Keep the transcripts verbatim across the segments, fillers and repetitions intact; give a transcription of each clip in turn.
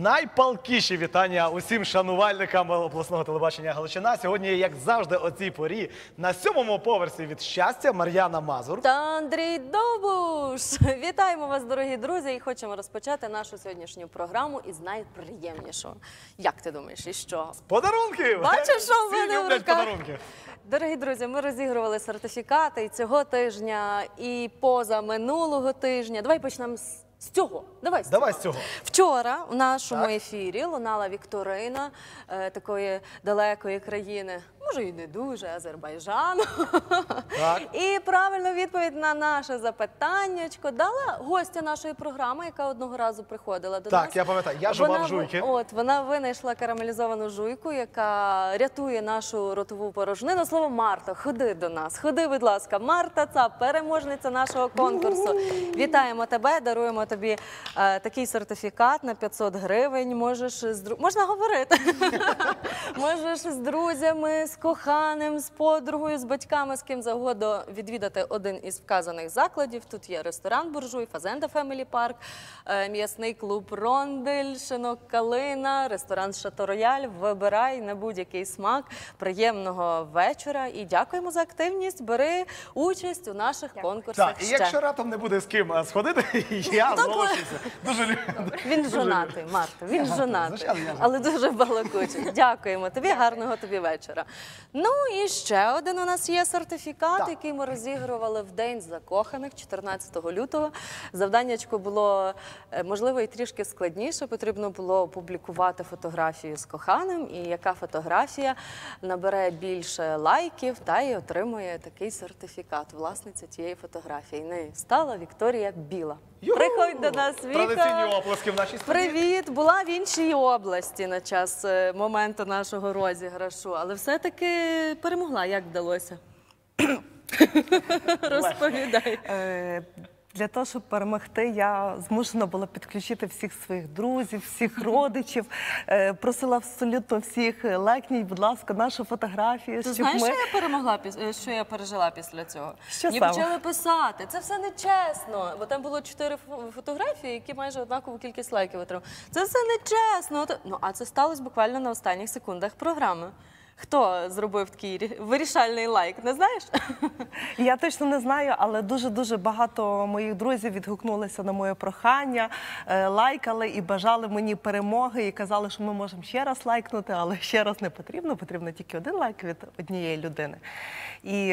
Найпалкіші вітання усім шанувальникам обласного телебачення Галичина. Сьогодні, як завжди, о цій порі на сьомому поверсі від щастя Мар'яна Мазур та Андрій Довбуш. Вітаємо вас, дорогі друзі, і хочемо розпочати нашу сьогоднішню програму із найприємнішого. Як ти думаєш, із чого? З подарунків! Бачиш, що в мене в люблять руках? подарунки. Дорогі друзі, ми розігрували сертифікати і цього тижня, і поза минулого тижня. Давай почнемо з... З цього. Давай з цього. Давай з цього. Вчора у нашому Так. ефірі лунала вікторина е, такої далекої країни, може і не дуже, Азербайджану. Так. І правильну відповідь на наше запитаннячко дала гостя нашої програми, яка одного разу приходила до Так, нас. я пам'ятаю, я жував Вона в- жуйки. От, вона винайшла карамелізовану жуйку, яка рятує нашу ротову порожнину. Слово Марта, ходи до нас, ходи, будь ласка. Марта Цап, переможниця нашого конкурсу. Вітаємо тебе, даруємо тобі е, такий сертифікат на п'ятсот гривень. Можеш з дру... Можна говорити. Можеш з друзями, з коханим, з подругою, з батьками, з ким завгодно відвідати один із вказаних закладів. Тут є ресторан «Буржуй», «Фазенда Фемілі Парк», е, м'ясний клуб «Рондель», «Шинок Калина», ресторан «Шато Рояль». Вибирай на будь-який смак. Приємного вечора і дякуємо за активність. Бери участь у наших конкурсах Так, і ще. якщо раптом не буде з ким а, сходити, я зголошуся. Дуже люблю. Він Дуже жонатий, люблю. Марта, він Ага, жонатий, звичайно, я але дуже балакучий. Дякуємо тобі, гарного тобі вечора. Ну і ще один у нас є сертифікат, Так. який ми розігрували в День закоханих, чотирнадцятого лютого. Завданнячко було, е, можливо, і трішки складніше. Потрібно було опублікувати фотографію з коханим, і яка фотографія набере більше лайків та й отримує такий сертифікат. Власниця тієї фотографії. Нею стала Вікторія Біла. Юху! Приходь до нас, Віка. Традиційні оплески в нашій студії. Привіт! Була в іншій області на час е, моменту нашого розіграшу, але все-таки перемогла. Як вдалося? Розповідай. Е, Для того, щоб перемогти, я змушена була підключити всіх своїх друзів, всіх родичів. Е, Просила абсолютно всіх, е, лайкніть, будь ласка, нашу фотографію. Ти щоб знаєш, ми... що я перемогла, піс- е, що я пережила після цього? Що Мені саме? почали писати. Це все нечесно. Бо там було чотири фо- фотографії, які майже однакову кількість лайків отримали. Це все нечесно. От- Ну, а це сталося буквально на останніх секундах програми. Хто зробив такий рі- вирішальний лайк, не знаєш? Я точно не знаю, але дуже-дуже багато моїх друзів відгукнулися на моє прохання, е, лайкали і бажали мені перемоги, і казали, що ми можемо ще раз лайкнути, але ще раз не потрібно, потрібно тільки один лайк від однієї людини. І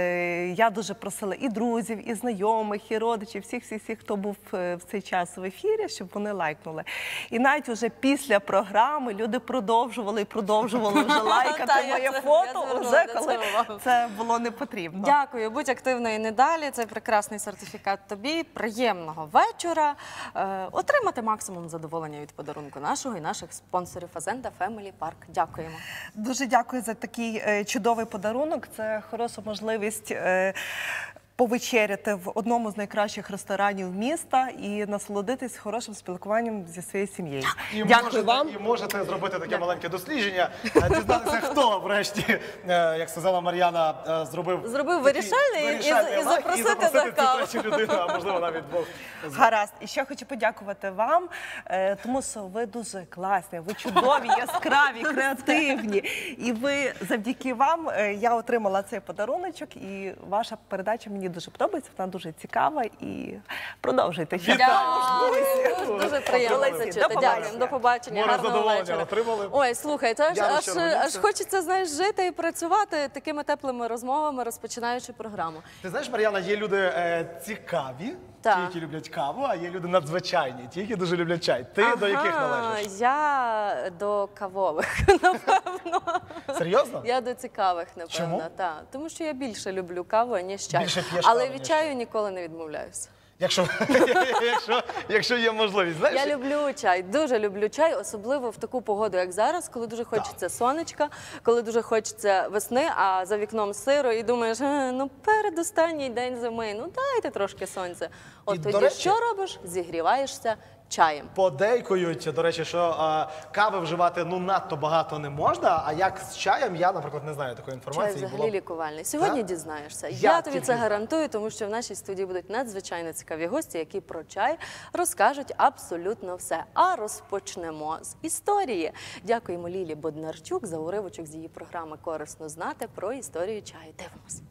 е, я дуже просила і друзів, і знайомих, і родичів, всіх-всіх, хто був е, в цей час в ефірі, щоб вони лайкнули. І навіть уже після програми люди продовжували і продовжували вже лайкати Та, я моє це- я фото, звернула вже до коли цього увагу. це було не потрібно. Дякую, будь активною і не далі. Це прекрасний сертифікат тобі. Приємного вечора. Е, отримати максимум задоволення від подарунку нашого і наших спонсорів Фазенда Фемілі Парк. Дякуємо. Дуже дякую за такий е, чудовий подарунок. Це хороша можливість е, повечеряти в одному з найкращих ресторанів міста і насолодитись хорошим спілкуванням зі своєю сім'єю. І Дякую можете, вам. І можете зробити таке маленьке дослідження, е, дізнатися, хто врешті, е, як сказала Мар'яна, е, зробив Зробив такий вирішальний і- вирішальний і лайк, запросити і запросити до кави. цю третю людину, а можливо навіть двох. Гаразд. І ще хочу подякувати вам, е, тому що ви дуже класні, ви чудові, яскраві, креативні. І ви, завдяки вам, е, я отримала цей подаруночок, і ваша передача мені дуже подобається, вона дуже цікава, і продовжуйте. ще. Дякую. Дуже приємно Молодці. це До чути. побачення. Дякую. До побачення. Море Гарного задоволення вечора. отримали. Ой, слухай, це аж, Я аж, ще радуюся. аж хочеться, знаєш, жити і працювати такими теплими розмовами, розпочинаючи програму. Ти знаєш, Мар'яна, є люди е, цікаві, Так. ті, які люблять каву, а є люди надзвичайні, ті, які дуже люблять чай. Ти до яких Ага, належиш? Я до кавових, напевно. Серйозно? Я до цікавих, напевно. Чому? Та. Тому що я більше люблю каву, ніж чай. Більше п'єш Але каву, від ніж чаю ніколи не відмовляюся. Якщо, якщо, якщо є можливість, знаєш? Я люблю чай, дуже люблю чай, особливо в таку погоду, як зараз, коли дуже хочеться сонечка, коли дуже хочеться весни, а за вікном сиро, і думаєш, «Е, ну передостанній день зими, ну дайте трошки сонця. От І, тоді до речі- що робиш? Зігріваєшся чаєм. Подейкують, до речі, що а, кави вживати ну надто багато не можна, а як з чаєм, я, наприклад, не знаю такої Чай інформації. взагалі Було б- лікувальний. Сьогодні Так? дізнаєшся. Я, Я тобі тільки це за. гарантую, тому що в нашій студії будуть надзвичайно цікаві гості, які про чай розкажуть абсолютно все. А розпочнемо з історії. Дякуємо Лілі Боднарчук за уривочок з її програми «Корисно знати» про історію чаю. Дивимось.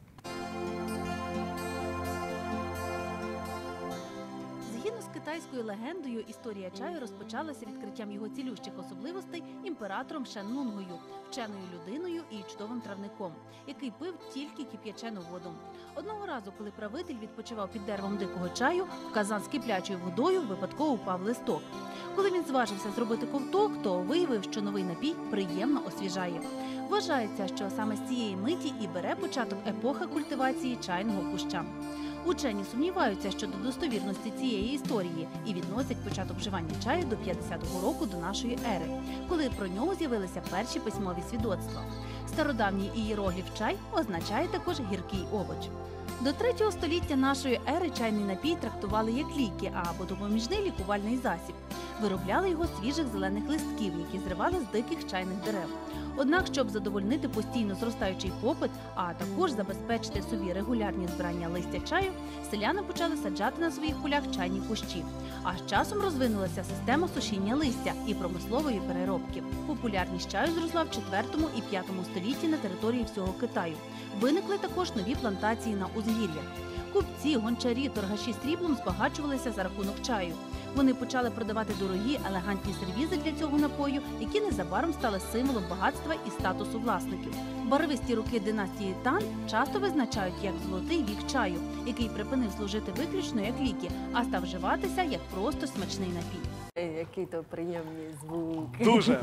Згідно з китайською легендою, історія чаю розпочалася відкриттям його цілющих особливостей імператором Шен Нунгою, вченою людиною і чудовим травником, який пив тільки кип'ячену воду. Одного разу, коли правитель відпочивав під деревом дикого чаю, в казан з киплячою водою випадково упав листок. Коли він зважився зробити ковток, то виявив, що новий напій приємно освіжає. Вважається, що саме з цієї миті і бере початок епоха культивації чайного куща. Учені сумніваються щодо достовірності цієї історії і відносять початок вживання чаю до п'ятдесятого року до нашої ери, коли про нього з'явилися перші письмові свідоцтва. Стародавній ієрогліф чай означає також гіркий овоч. До третього століття нашої ери чайний напій трактували як ліки або допоміжний лікувальний засіб. Виробляли його з свіжих зелених листків, які зривали з диких чайних дерев. Однак, щоб задовольнити постійно зростаючий попит, а також забезпечити собі регулярні збирання листя чаю, селяни почали саджати на своїх полях чайні кущі. А з часом розвинулася система сушіння листя і промислової переробки. Популярність чаю зросла в четвертому і п'ятому столітті на території всього Китаю. Виникли також нові плантації на узгір'ях. Купці, гончарі, торгаші сріблом збагачувалися за рахунок чаю. Вони почали продавати дорогі, елегантні сервізи для цього напою, які незабаром стали символом багатства і статусу власників. Барвисті роки династії Тан часто визначають як золотий вік чаю, який припинив служити виключно як ліки, а став вживатися як просто смачний напій. Ей, який то приємний звук. Дуже.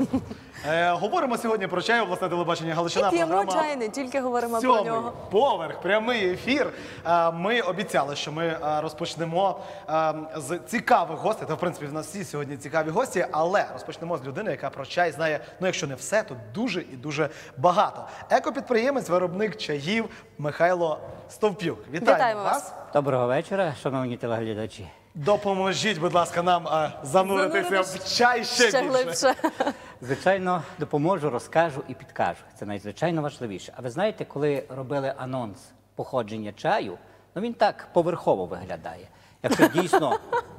Е, говоримо сьогодні про чай, обласне телебачення Галичина. І п'ємо програма чай, не тільки говоримо про Сьомий нього. поверх, прямий ефір. Е, Ми обіцяли, що ми е, розпочнемо е, з цікавих гостей. Та, в принципі, в нас всі сьогодні цікаві гості, але розпочнемо з людини, яка про чай знає, ну якщо не все, то дуже і дуже багато. Екопідприємець, виробник чаїв Михайло Стовпюк. Вітаємо, Вітаємо вас. вас. Доброго вечора, шановні телеглядачі. Допоможіть, будь ласка, нам е, зануритися Зануритись в чай ще, Ще більше. глибше. Звичайно, допоможу, розкажу і підкажу. Це найзвичайно важливіше. А ви знаєте, коли робили анонс походження чаю, ну він так поверхово виглядає. Якщо дійсно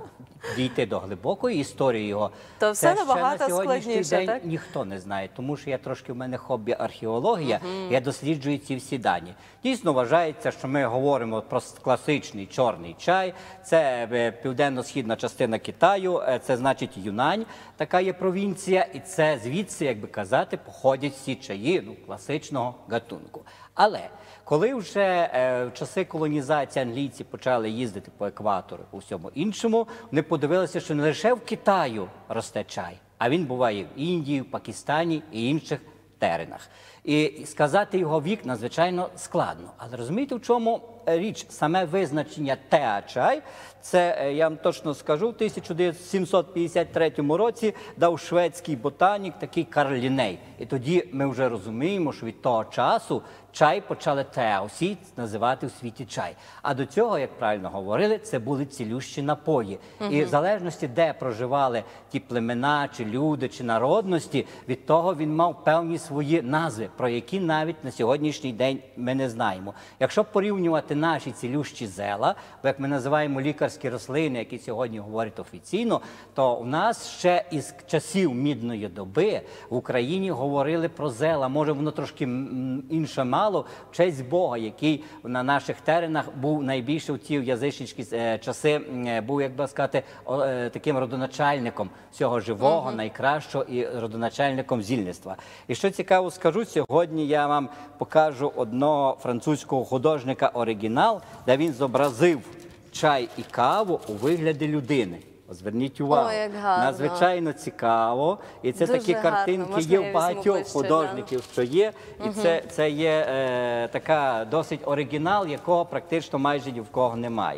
дійти до глибокої історії його, То все це ще набагато на сьогоднішній складніше, день так? ніхто не знає, тому що я трошки в мене хобі археологія, я досліджую ці всі дані. Дійсно вважається, що ми говоримо про класичний чорний чай, це е, південно-східна частина Китаю, е, це значить Юнань, така є провінція, і це звідси, як би казати, походять всі чаї ну, класичного гатунку. Але коли вже е, в часи колонізації англійці почали їздити по екватору, по всьому іншому, вони подивилися, що не лише в Китаю росте чай, а він буває в Індії, в Пакистані і інших теренах. І сказати його вік надзвичайно складно. Але розумієте, в чому річ? Саме визначення теа-чай, це, е, я вам точно скажу, в тисяча сімсот п'ятдесят третьому році дав шведський ботанік такий Карл Лінней. І тоді ми вже розуміємо, що від того часу чай почали теа, усі називати в світі чай. А до цього, як правильно говорили, це були цілющі напої. І в залежності, де проживали ті племена, чи люди, чи народності, від того він мав певні свої назви, про які навіть на сьогоднішній день ми не знаємо. Якщо порівнювати наші цілющі зела, бо як ми називаємо лікарські рослини, які сьогодні говорять офіційно, то у нас ще із часів Мідної доби в Україні говорили про зела. Може, воно трошки м, інше мало, в честь Бога, який на наших теренах був найбільше в ті язичницькі е, часи, е, був, як би сказати, о, е, таким родоначальником всього живого, uh-huh. найкращого і родоначальником зільництва. І що цікаво скажу, сьогодні я вам покажу одного французького художника оригінал, де він зобразив чай і каву у вигляді людини. Зверніть увагу, О, як гарно. Надзвичайно цікаво. І це Дуже такі гарно. картинки Можна є я в візьму багатьох ближче, художників, що є. І Мгм. це, це є е, така досить оригінал, якого практично майже ні в кого немає.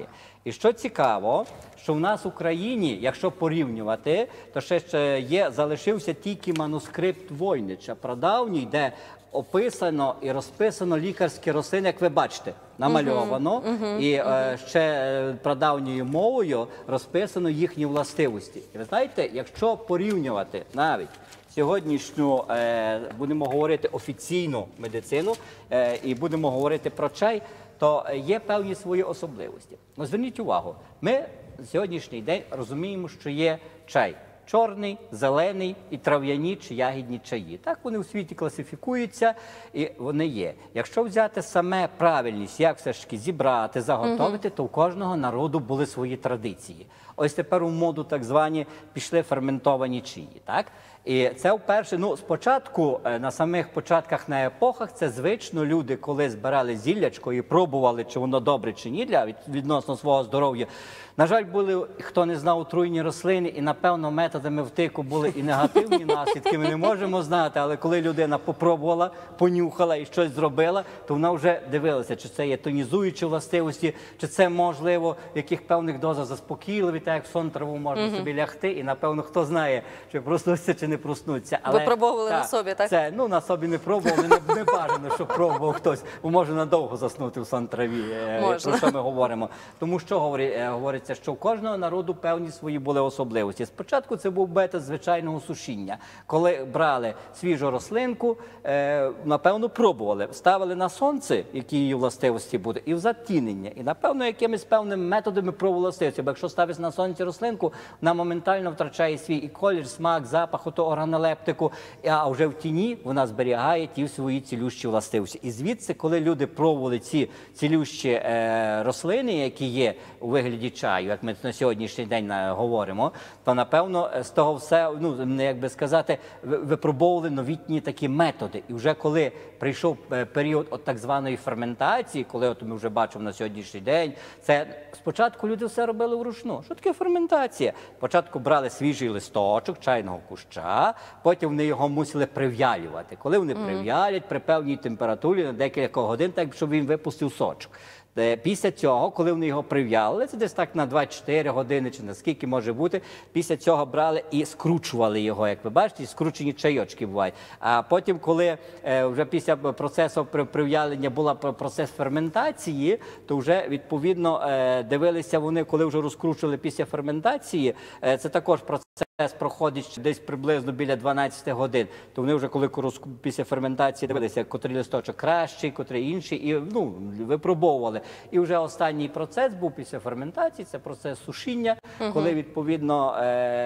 І що цікаво, що в нас в Україні, якщо порівнювати, то ще, ще є, залишився тільки манускрипт Войнича, прадавній, де описано і розписано лікарські рослини, як ви бачите, намальовано, і е, ще е, прадавньою мовою розписано їхні властивості. І ви знаєте, якщо порівнювати навіть сьогоднішню, е, будемо говорити, офіційну медицину е, і будемо говорити про чай, то є певні свої особливості. Ну, зверніть увагу, ми на сьогоднішній день розуміємо, що є чай чорний, зелений і трав'яні чи ягідні чаї. Так вони у світі класифікуються і вони є. Якщо взяти саме правильність, як все ж таки зібрати, заготовити, то у кожного народу були свої традиції. Ось тепер у моду так звані пішли ферментовані чаї, так? І це вперше, ну, спочатку, на самих початках, на епохах, це звично люди, коли збирали зіллячко і пробували, чи воно добре, чи ні, для відносно свого здоров'я. На жаль, були, хто не знав, отруйні рослини, і, напевно, методами втику були і негативні наслідки, ми не можемо знати, але коли людина попробувала, понюхала і щось зробила, то вона вже дивилася, чи це є тонізуючі властивості, чи це, можливо, в яких певних дозах заспокійливі, так як в сон траву можна mm-hmm. собі лягти, і, напевно, хто знає, чи проснуться, чи не проснуться. Але, ви пробували та, на собі, так? Це, ну, на собі не пробували, не, не бажано, щоб пробував хтось, бо може надовго заснути в сон траві, можна. Про що ми говоримо. Тому що говорить, що у кожного народу певні свої були особливості. Спочатку це був метод звичайного сушіння. Коли брали свіжу рослинку, е, напевно, пробували. Ставили на сонце, які її властивості будуть, і в затінення. І, напевно, якимись певними методами про властивості. Бо якщо ставиш на сонці рослинку, вона моментально втрачає свій і колір, смак, запах, ото органолептику, а вже в тіні вона зберігає ті свої цілющі властивості. І звідси, коли люди пробували ці цілющі е, рослини, які є у вигляді чаю, як ми на сьогоднішній день говоримо, то, напевно, з того все, ну, як би сказати, випробовували новітні такі методи. І вже коли прийшов період от так званої ферментації, коли от ми вже бачимо на сьогоднішній день, це спочатку люди все робили вручну. Що таке ферментація? Спочатку брали свіжий листочок чайного куща, потім вони його мусили прив'ялювати. Коли вони mm. прив'ялять при певній температурі на декілька годин, так, щоб він випустив сочок. Після цього, коли вони його прив'яли, це десь так на два-чотири години, чи наскільки може бути, після цього брали і скручували його, як ви бачите, скручені чайочки бувають. А потім, коли е, вже після процесу прив'ялення був процес ферментації, то вже, відповідно, е, дивилися вони, коли вже розкручували після ферментації, е, це також процес проходить десь приблизно біля дванадцяти годин, то вони вже, коли після ферментації дивилися, котрий листочок кращий, котрий інший, і, ну, випробовували. І вже останній процес був після ферментації, це процес сушіння, угу. коли, відповідно,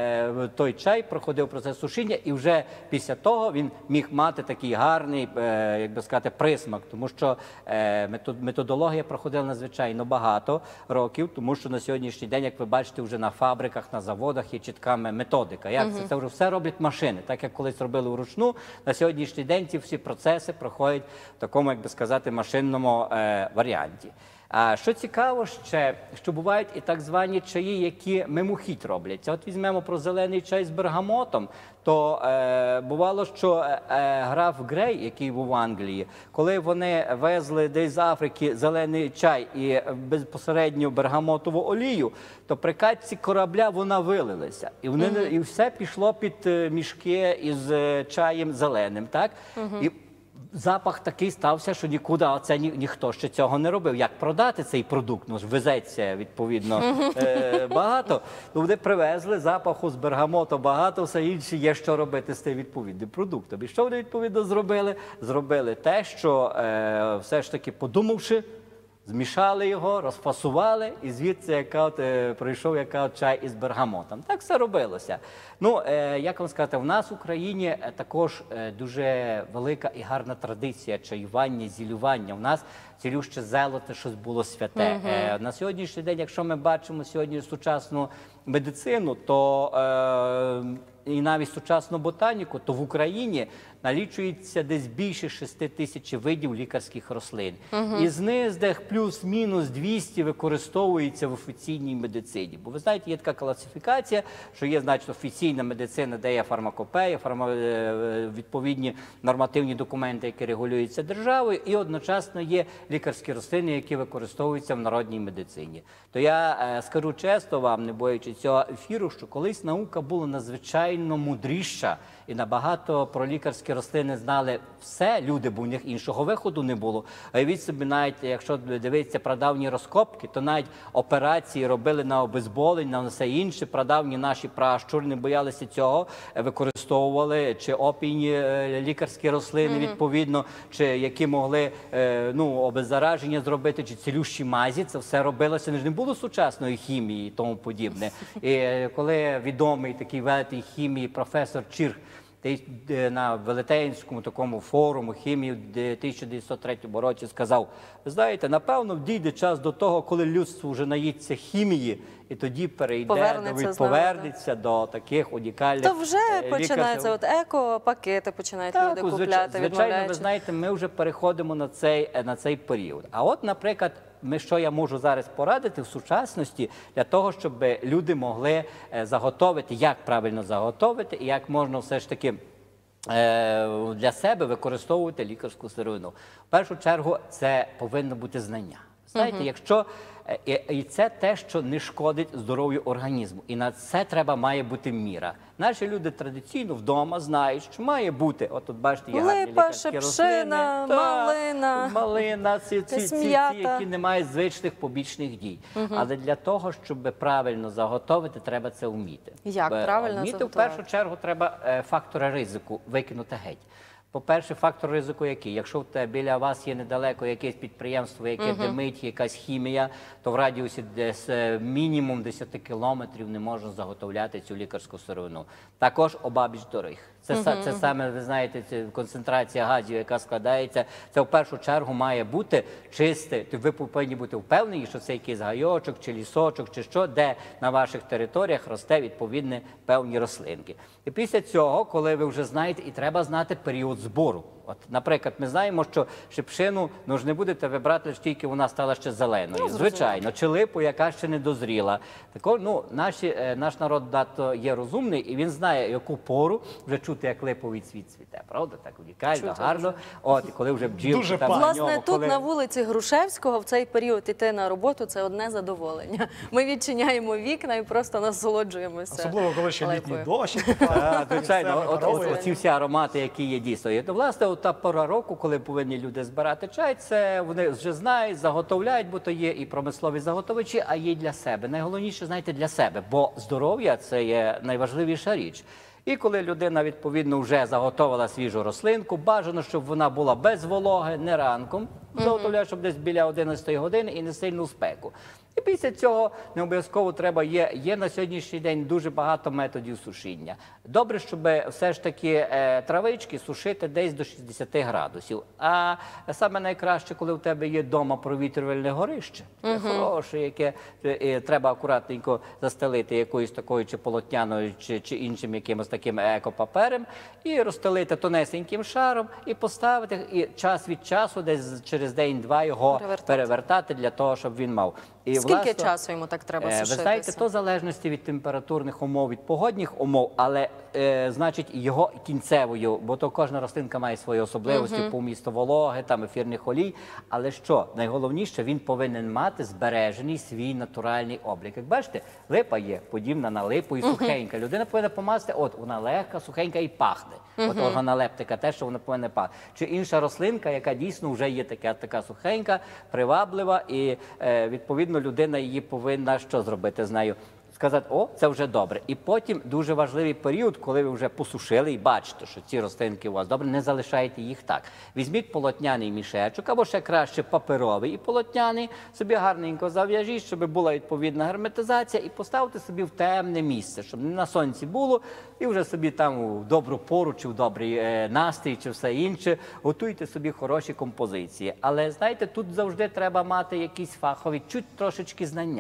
е, той чай проходив процес сушіння, і вже після того він міг мати такий гарний, е, як би сказати, присмак, тому що е, методологія проходила надзвичайно багато років, тому що на сьогоднішній день, як ви бачите, вже на фабриках, на заводах є чітка методика. Як це? Це вже все роблять машини. Так, як колись робили вручну, на сьогоднішній день ці всі процеси проходять в такому, як би сказати, машинному е, варіанті. А що цікаво ще, що бувають і так звані чаї, які мимохідь робляться. От візьмемо про зелений чай з бергамотом, то е, бувало, що е, граф Грей, який був в Англії, коли вони везли десь з Африки зелений чай і безпосередньо бергамотову олію, то при катці корабля вона вилилася. І, вони, mm-hmm. і все пішло під мішки із чаєм зеленим, так? Mm-hmm. І запах такий стався, що нікуди, а це ні, ніхто ще цього не робив. Як продати цей продукт? Ну, ж везеться, відповідно, е, багато. То вони привезли запаху з бергамоту багато, все інше є, що робити з тим відповідним продуктом. І що вони, відповідно, зробили? Зробили те, що е, все ж таки, подумавши, змішали його, розфасували, і звідси яка от, е, прийшов яка от чай із бергамотом. Так все робилося. Ну, е, як вам сказати, в нас в Україні також е, дуже велика і гарна традиція чаювання, зілювання. У нас цілюще зелоте щось було святе. Mm-hmm. Е, на сьогоднішній день, якщо ми бачимо сьогодні сучасну медицину, то е, і навіть сучасну ботаніку, то в Україні налічується десь більше шести тисяч видів лікарських рослин. Із них десь плюс-мінус двісті використовується в офіційній медицині. Бо ви знаєте, є така класифікація, що є, значить, офіційна медицина, де є фармакопея, фарма... відповідні нормативні документи, які регулюються державою, і одночасно є лікарські рослини, які використовуються в народній медицині. То я е, скажу чесно вам, не боячи цього ефіру, що колись наука була надзвичайно мудріша і набагато про лікарські рослини знали все люди, бо у них іншого виходу не було. А від собі навіть, якщо дивитися прадавні розкопки, то навіть операції робили на обезболення, на все інше. Прадавні наші пращури не боялися цього, використовували чи опійні лікарські рослини, відповідно, чи які могли е, ну, обеззараження зробити, чи цілющі мазі. Це все робилося. Не було сучасної хімії і тому подібне. І коли відомий такий велетень хімії професор Чірх на Велетенському такому форуму хімії в тисяча дев'ятсот третьому році сказав: ви знаєте, напевно, дійде час до того, коли людство вже наїться хімії, і тоді перейде, Повернеться, до, повернеться до таких унікальних То вже е, починається, от еко-пакети починають люди звичайно, купляти, звичайно, ви відмовляючи. знаєте, ми вже переходимо на цей, на цей період. А от, наприклад, ми, що я можу зараз порадити в сучасності для того, щоб люди могли е, заготовити, як правильно заготовити і як можна все ж таки е, для себе використовувати лікарську сировину. В першу чергу це повинно бути знання. Знаєте, якщо і, і це те, що не шкодить здоров'ю організму. І на це треба має бути міра. Наші люди традиційно вдома знають, що має бути, от тут бачите, є гарні Липа, лікарські рослини. шипшина, Та, малина, малина, ці, ці, ці, ці, м'ята. які не мають звичних побічних дій. Але для того, щоб правильно заготовити, треба це вміти. Як Бо правильно вміти, в заготувати? першу чергу, треба е, фактори ризику викинути геть. По-перше, фактор ризику який? Якщо в те, біля вас є недалеко якесь підприємство, яке uh-huh. димить, якась хімія, то в радіусі десь мінімум десять кілометрів не можна заготовляти цю лікарську сировину. Також обабіч доріг. Це, uh-huh. це саме, ви знаєте, це концентрація газів, яка складається. Це в першу чергу має бути чисте. Ви повинні бути впевнені, що це якийсь гайочок, чи лісочок, чи що, де на ваших територіях росте відповідні певні рослинки. І після цього, коли ви вже знаєте, і треба знати період збору. От, наприклад, ми знаємо, що шипшину ну, ж не будете вибрати, тільки вона стала ще зеленою. Ну, звичайно, чи липу, яка ще не дозріла. Тако, ну, наші, е, наш народ дато є розумний, і він знає, яку пору вже чути, як липовий цвіт цвіте. Правда? Так унікально, Чути гарно. От, і коли вже бджілки Дуже там пахне. на Власне, ньому, тут коли... на вулиці Грушевського в цей період іти на роботу – це одне задоволення. Ми відчиняємо вікна і просто насолоджуємося. Особливо, коли ще літній липою. дощ. Так, звичайно, от, от, паровий. оці всі аромати, які є дійсно. І, власне, от та пора року, коли повинні люди збирати чай, це вони вже знають, заготовляють, бо то є і промислові заготовичі, а є й для себе. Найголовніше, знаєте, для себе, бо здоров'я – це є найважливіша річ. І коли людина, відповідно, вже заготовила свіжу рослинку, бажано, щоб вона була без вологи, не ранком, заготовляє, щоб десь біля одинадцятої години і не сильну спеку. І після цього не обов'язково треба, є, є на сьогоднішній день дуже багато методів сушіння. Добре, щоб все ж таки е, травички сушити десь до шістдесяти градусів. А саме найкраще, коли у тебе є вдома провітрювальне горище, uh-huh. хороше, яке е, треба акуратненько застелити якоюсь такою чи полотняною, чи, чи іншим якимось таким екопапером, і розстелити тонесеньким шаром, і поставити, і час від часу, десь через день-два його Перевертати. перевертати для того, щоб він мав. І, Скільки власне, часу йому так треба е, сушитися? Ви знаєте, то в залежності від температурних умов, від погодних умов, але, е, значить, його кінцевою, бо то кожна рослинка має свої особливості uh-huh. по вмісту вологи, там, ефірних олій, але що, найголовніше, він повинен мати збережений свій натуральний облік. Як бачите, липа є подібна на липу і сухенька. Uh-huh. Людина повинна помазати, от, вона легка, сухенька і пахне. Uh-huh. От органолептика, те, що вона повинна пахти. Чи інша рослинка, яка дійсно вже є така, така сухенька, приваблива і, е, відповідно, людина її повинна що зробити з нею? Сказати, о, це вже добре. І потім дуже важливий період, коли ви вже посушили і бачите, що ці рослинки у вас добре, не залишайте їх так. Візьміть полотняний мішечок, або ще краще паперовий і полотняний, собі гарненько зав'яжіть, щоб була відповідна герметизація, і поставте собі в темне місце, щоб не на сонці було, і вже собі там в добру пору, чи в добрий е, настрій, чи все інше, готуйте собі хороші композиції. Але, знаєте, тут завжди треба мати якісь фахові, чуть трошечки знання.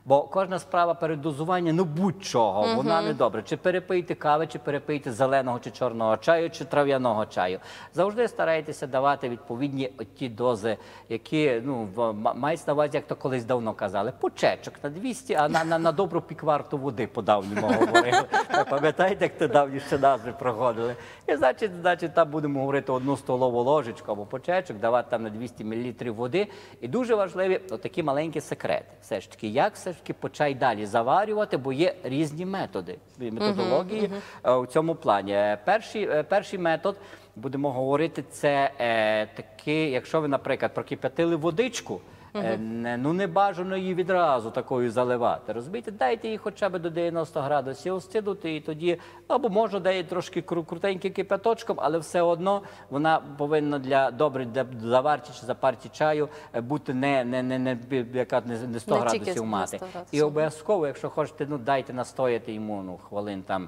Бо кожна справа передозування, ну будь-чого, вона не добра. Чи перепийте кави, чи перепийте зеленого чи чорного чаю, чи трав'яного чаю. Завжди старайтеся давати відповідні ті дози, які, ну, мають на увазі, як то колись давно казали, по чечок на двісті, а на, на, на добру пікварту води по-давньому говорили. Пам'ятаєте, як те давні ще назви проходили? І значить, значить, там будемо говорити одну столову ложечку або по чечок, давати там на двісті мілілітрів води. І дуже важливі отакі маленькі секрети. Все ж таки, як все ж таки по чай далі заварювати, бо є різні методи, методології у цьому плані. Перший, перший метод, будемо говорити, це е, такий, якщо ви, наприклад, прокип'ятили водичку, Е, не, ну не бажано її відразу такою заливати, розумієте? Дайте їй хоча б до дев'яноста градусів остигнути, і тоді, або можна дати трошки кру крутеньким кипяточком, але все одно вона повинна для доброї для заварці чи запарці чаю бути не, не, не, не, яка, не, не сто Не градусів тільки мати. сто градусів. І обов'язково, якщо хочете, ну дайте настояти йому ну, хвилин там,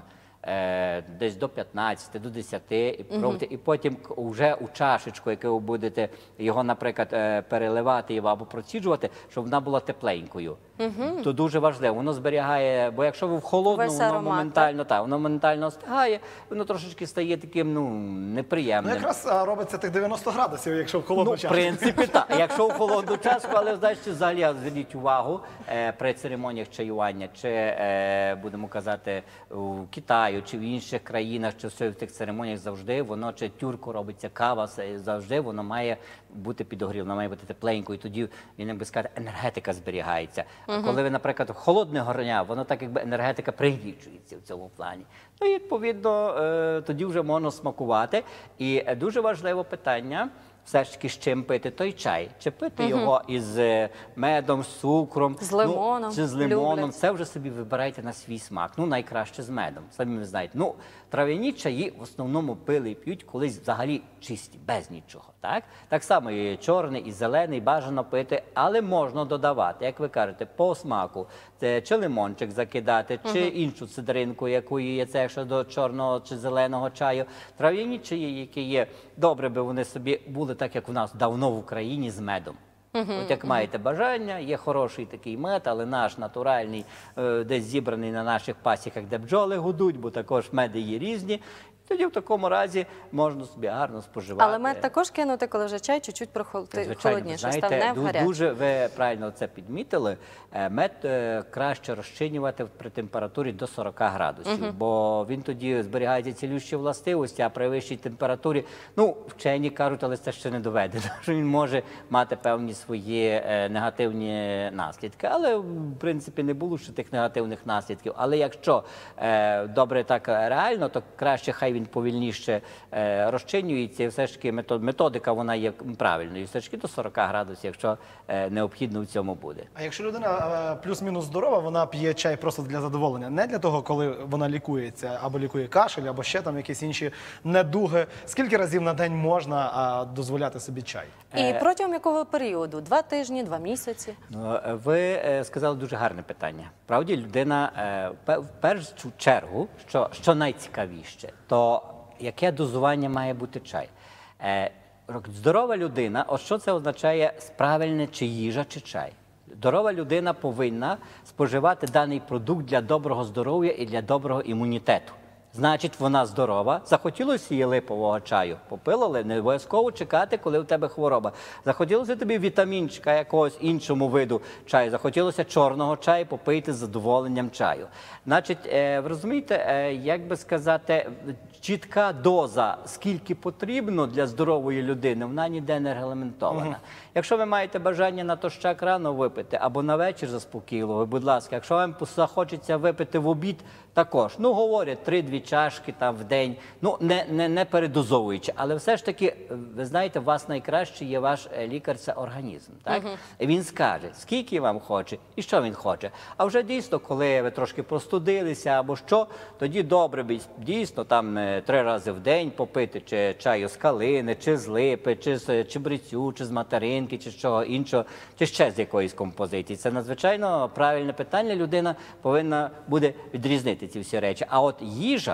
Е, десь до п'ятнадцяти, до десяти, і, пробуйте, і потім вже у чашечку, яку ви будете його, наприклад, е, переливати або проціджувати, щоб вона була тепленькою. Угу. То дуже важливо. Воно зберігає, бо якщо ви в холодну, Весь воно аромат, моментально, так, воно моментально остигає, воно трошечки стає таким, ну, Ну, неприємним. якраз а, робиться тих дев'яносто градусів, якщо в холодну Ну, в чашку. принципі, так. Якщо в холодну чашку, але, знаєте, взагалі, зверніть увагу, е, при церемоніях чаювання, чи, е, будемо казати, у Китаю, чи в інших країнах, чи в тих церемоніях завжди, воно, чи тюрку робиться, кава, завжди воно має бути підогрів, воно має бути тепленькою, і тоді, він, як би сказати, енергетика зберігається. А коли ви, наприклад, в холодне горня, воно так, якби енергетика пригнічується в цьому плані. Ну і, відповідно, е, тоді вже можна смакувати. І дуже важливе питання, все ж таки, з чим пити той чай. Чи пити угу. його із медом, з цукром, з лимоном, ну, чи з лимоном. Люблять. Це вже собі вибирайте на свій смак. Ну, найкраще з медом, самі ви знаєте. Ну, трав'яні чаї в основному пили і п'ють колись взагалі чисті, без нічого. Так, так само і чорний, і зелений бажано пити, але можна додавати, як ви кажете, по смаку. Це чи лимончик закидати, чи угу. іншу цидринку, яку є це, якщо до чорного чи зеленого чаю. Трав'яні чаї, які є, добре би вони собі були так, як у нас давно в Україні, з медом. Угу, От як угу. маєте бажання, є хороший такий мед, але наш натуральний, е, десь зібраний на наших пасіках, де бджоли гудуть, бо також меди є різні. Тоді в такому разі можна собі гарно споживати. Але мед також кинути, коли вже чай чуть-чуть прохолодніше став, не в гарячий. Дуже ви правильно це підмітили. Мед краще розчинювати при температурі до сорока градусів, угу. бо він тоді зберігається цілющі властивості, а при вищій температурі, ну, вчені кажуть, але це ще не доведено, що він може мати певні свої негативні наслідки. Але, в принципі, не було ще тих негативних наслідків. Але якщо добре так реально, то краще хай він повільніше е, розчинюється, і все ж таки методика вона є правильною, все ж таки до сорока градусів, якщо е, необхідно в цьому буде. А якщо людина е, плюс-мінус здорова, вона п'є чай просто для задоволення, не для того, коли вона лікується, або лікує кашель, або ще там якісь інші недуги, скільки разів на день можна а, дозволяти собі чай? І протягом якого періоду? Два тижні, два місяці? Ну, ви е, сказали дуже гарне питання. Правді, людина, е, в першу чергу, що, що найцікавіше, то яке дозування має бути чай? Е, здорова людина, от що це означає правильне чи їжа, чи чай? Здорова людина повинна споживати даний продукт для доброго здоров'я і для доброго імунітету. Значить, вона здорова. Захотілося їй липового чаю, попила, але не обов'язково чекати, коли у тебе хвороба. Захотілося тобі вітамінчика якогось іншому виду чаю, захотілося чорного чаю, попийте з задоволенням чаю. Значить, ви розумієте, як би сказати, чітка доза, скільки потрібно для здорової людини, вона ніде не регламентована. Угу. Якщо ви маєте бажання натощак рано випити, або на вечір заспокійливо, будь ласка, якщо вам захочеться випити в обід, також, ну, говорять, три-дві чашки там в день, ну, не, не, не передозовуючи, але все ж таки, ви знаєте, у вас найкраще є ваш лікар, це організм, так? Угу. І він скаже, скільки вам хоче і що він хоче. А вже дійсно, коли ви трошки простудилися або що, тоді добре би дійсно там три рази в день попити чи чаю з калини, чи з липи, чи з чебрецю, чи з материнки, чи з чого іншого, чи ще з якоїсь композиції. Це надзвичайно правильне питання, людина повинна буде відрізнити ці всі речі. А от їжа,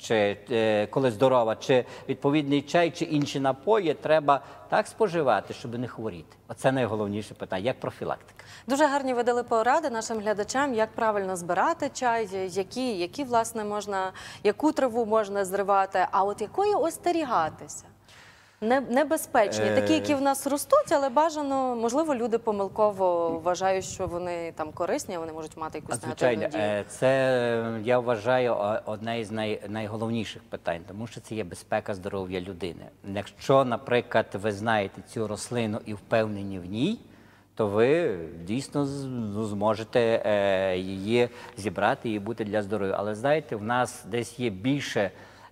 чи е, коли здорова, чи відповідний чай, чи інші напої треба так споживати, щоб не хворіти. Оце найголовніше питання, як профілактика. Дуже гарні ви дали поради нашим глядачам, як правильно збирати чай, які, які власне можна, яку траву можна зривати, а от якої остерігатися. Не- Небезпечні, такі, які в нас ростуть, але бажано, можливо, люди помилково вважають, що вони там корисні, а вони можуть мати якусь А, звичайно, негативну дію. е, це, я вважаю, о- одне із най, найголовніших питань, тому що це є безпека здоров'я людини. Якщо, наприклад, ви знаєте цю рослину і впевнені в ній, то ви дійсно з- ну, зможете е, її зібрати і бути для здоров'я. Але знаєте, в нас десь є більше,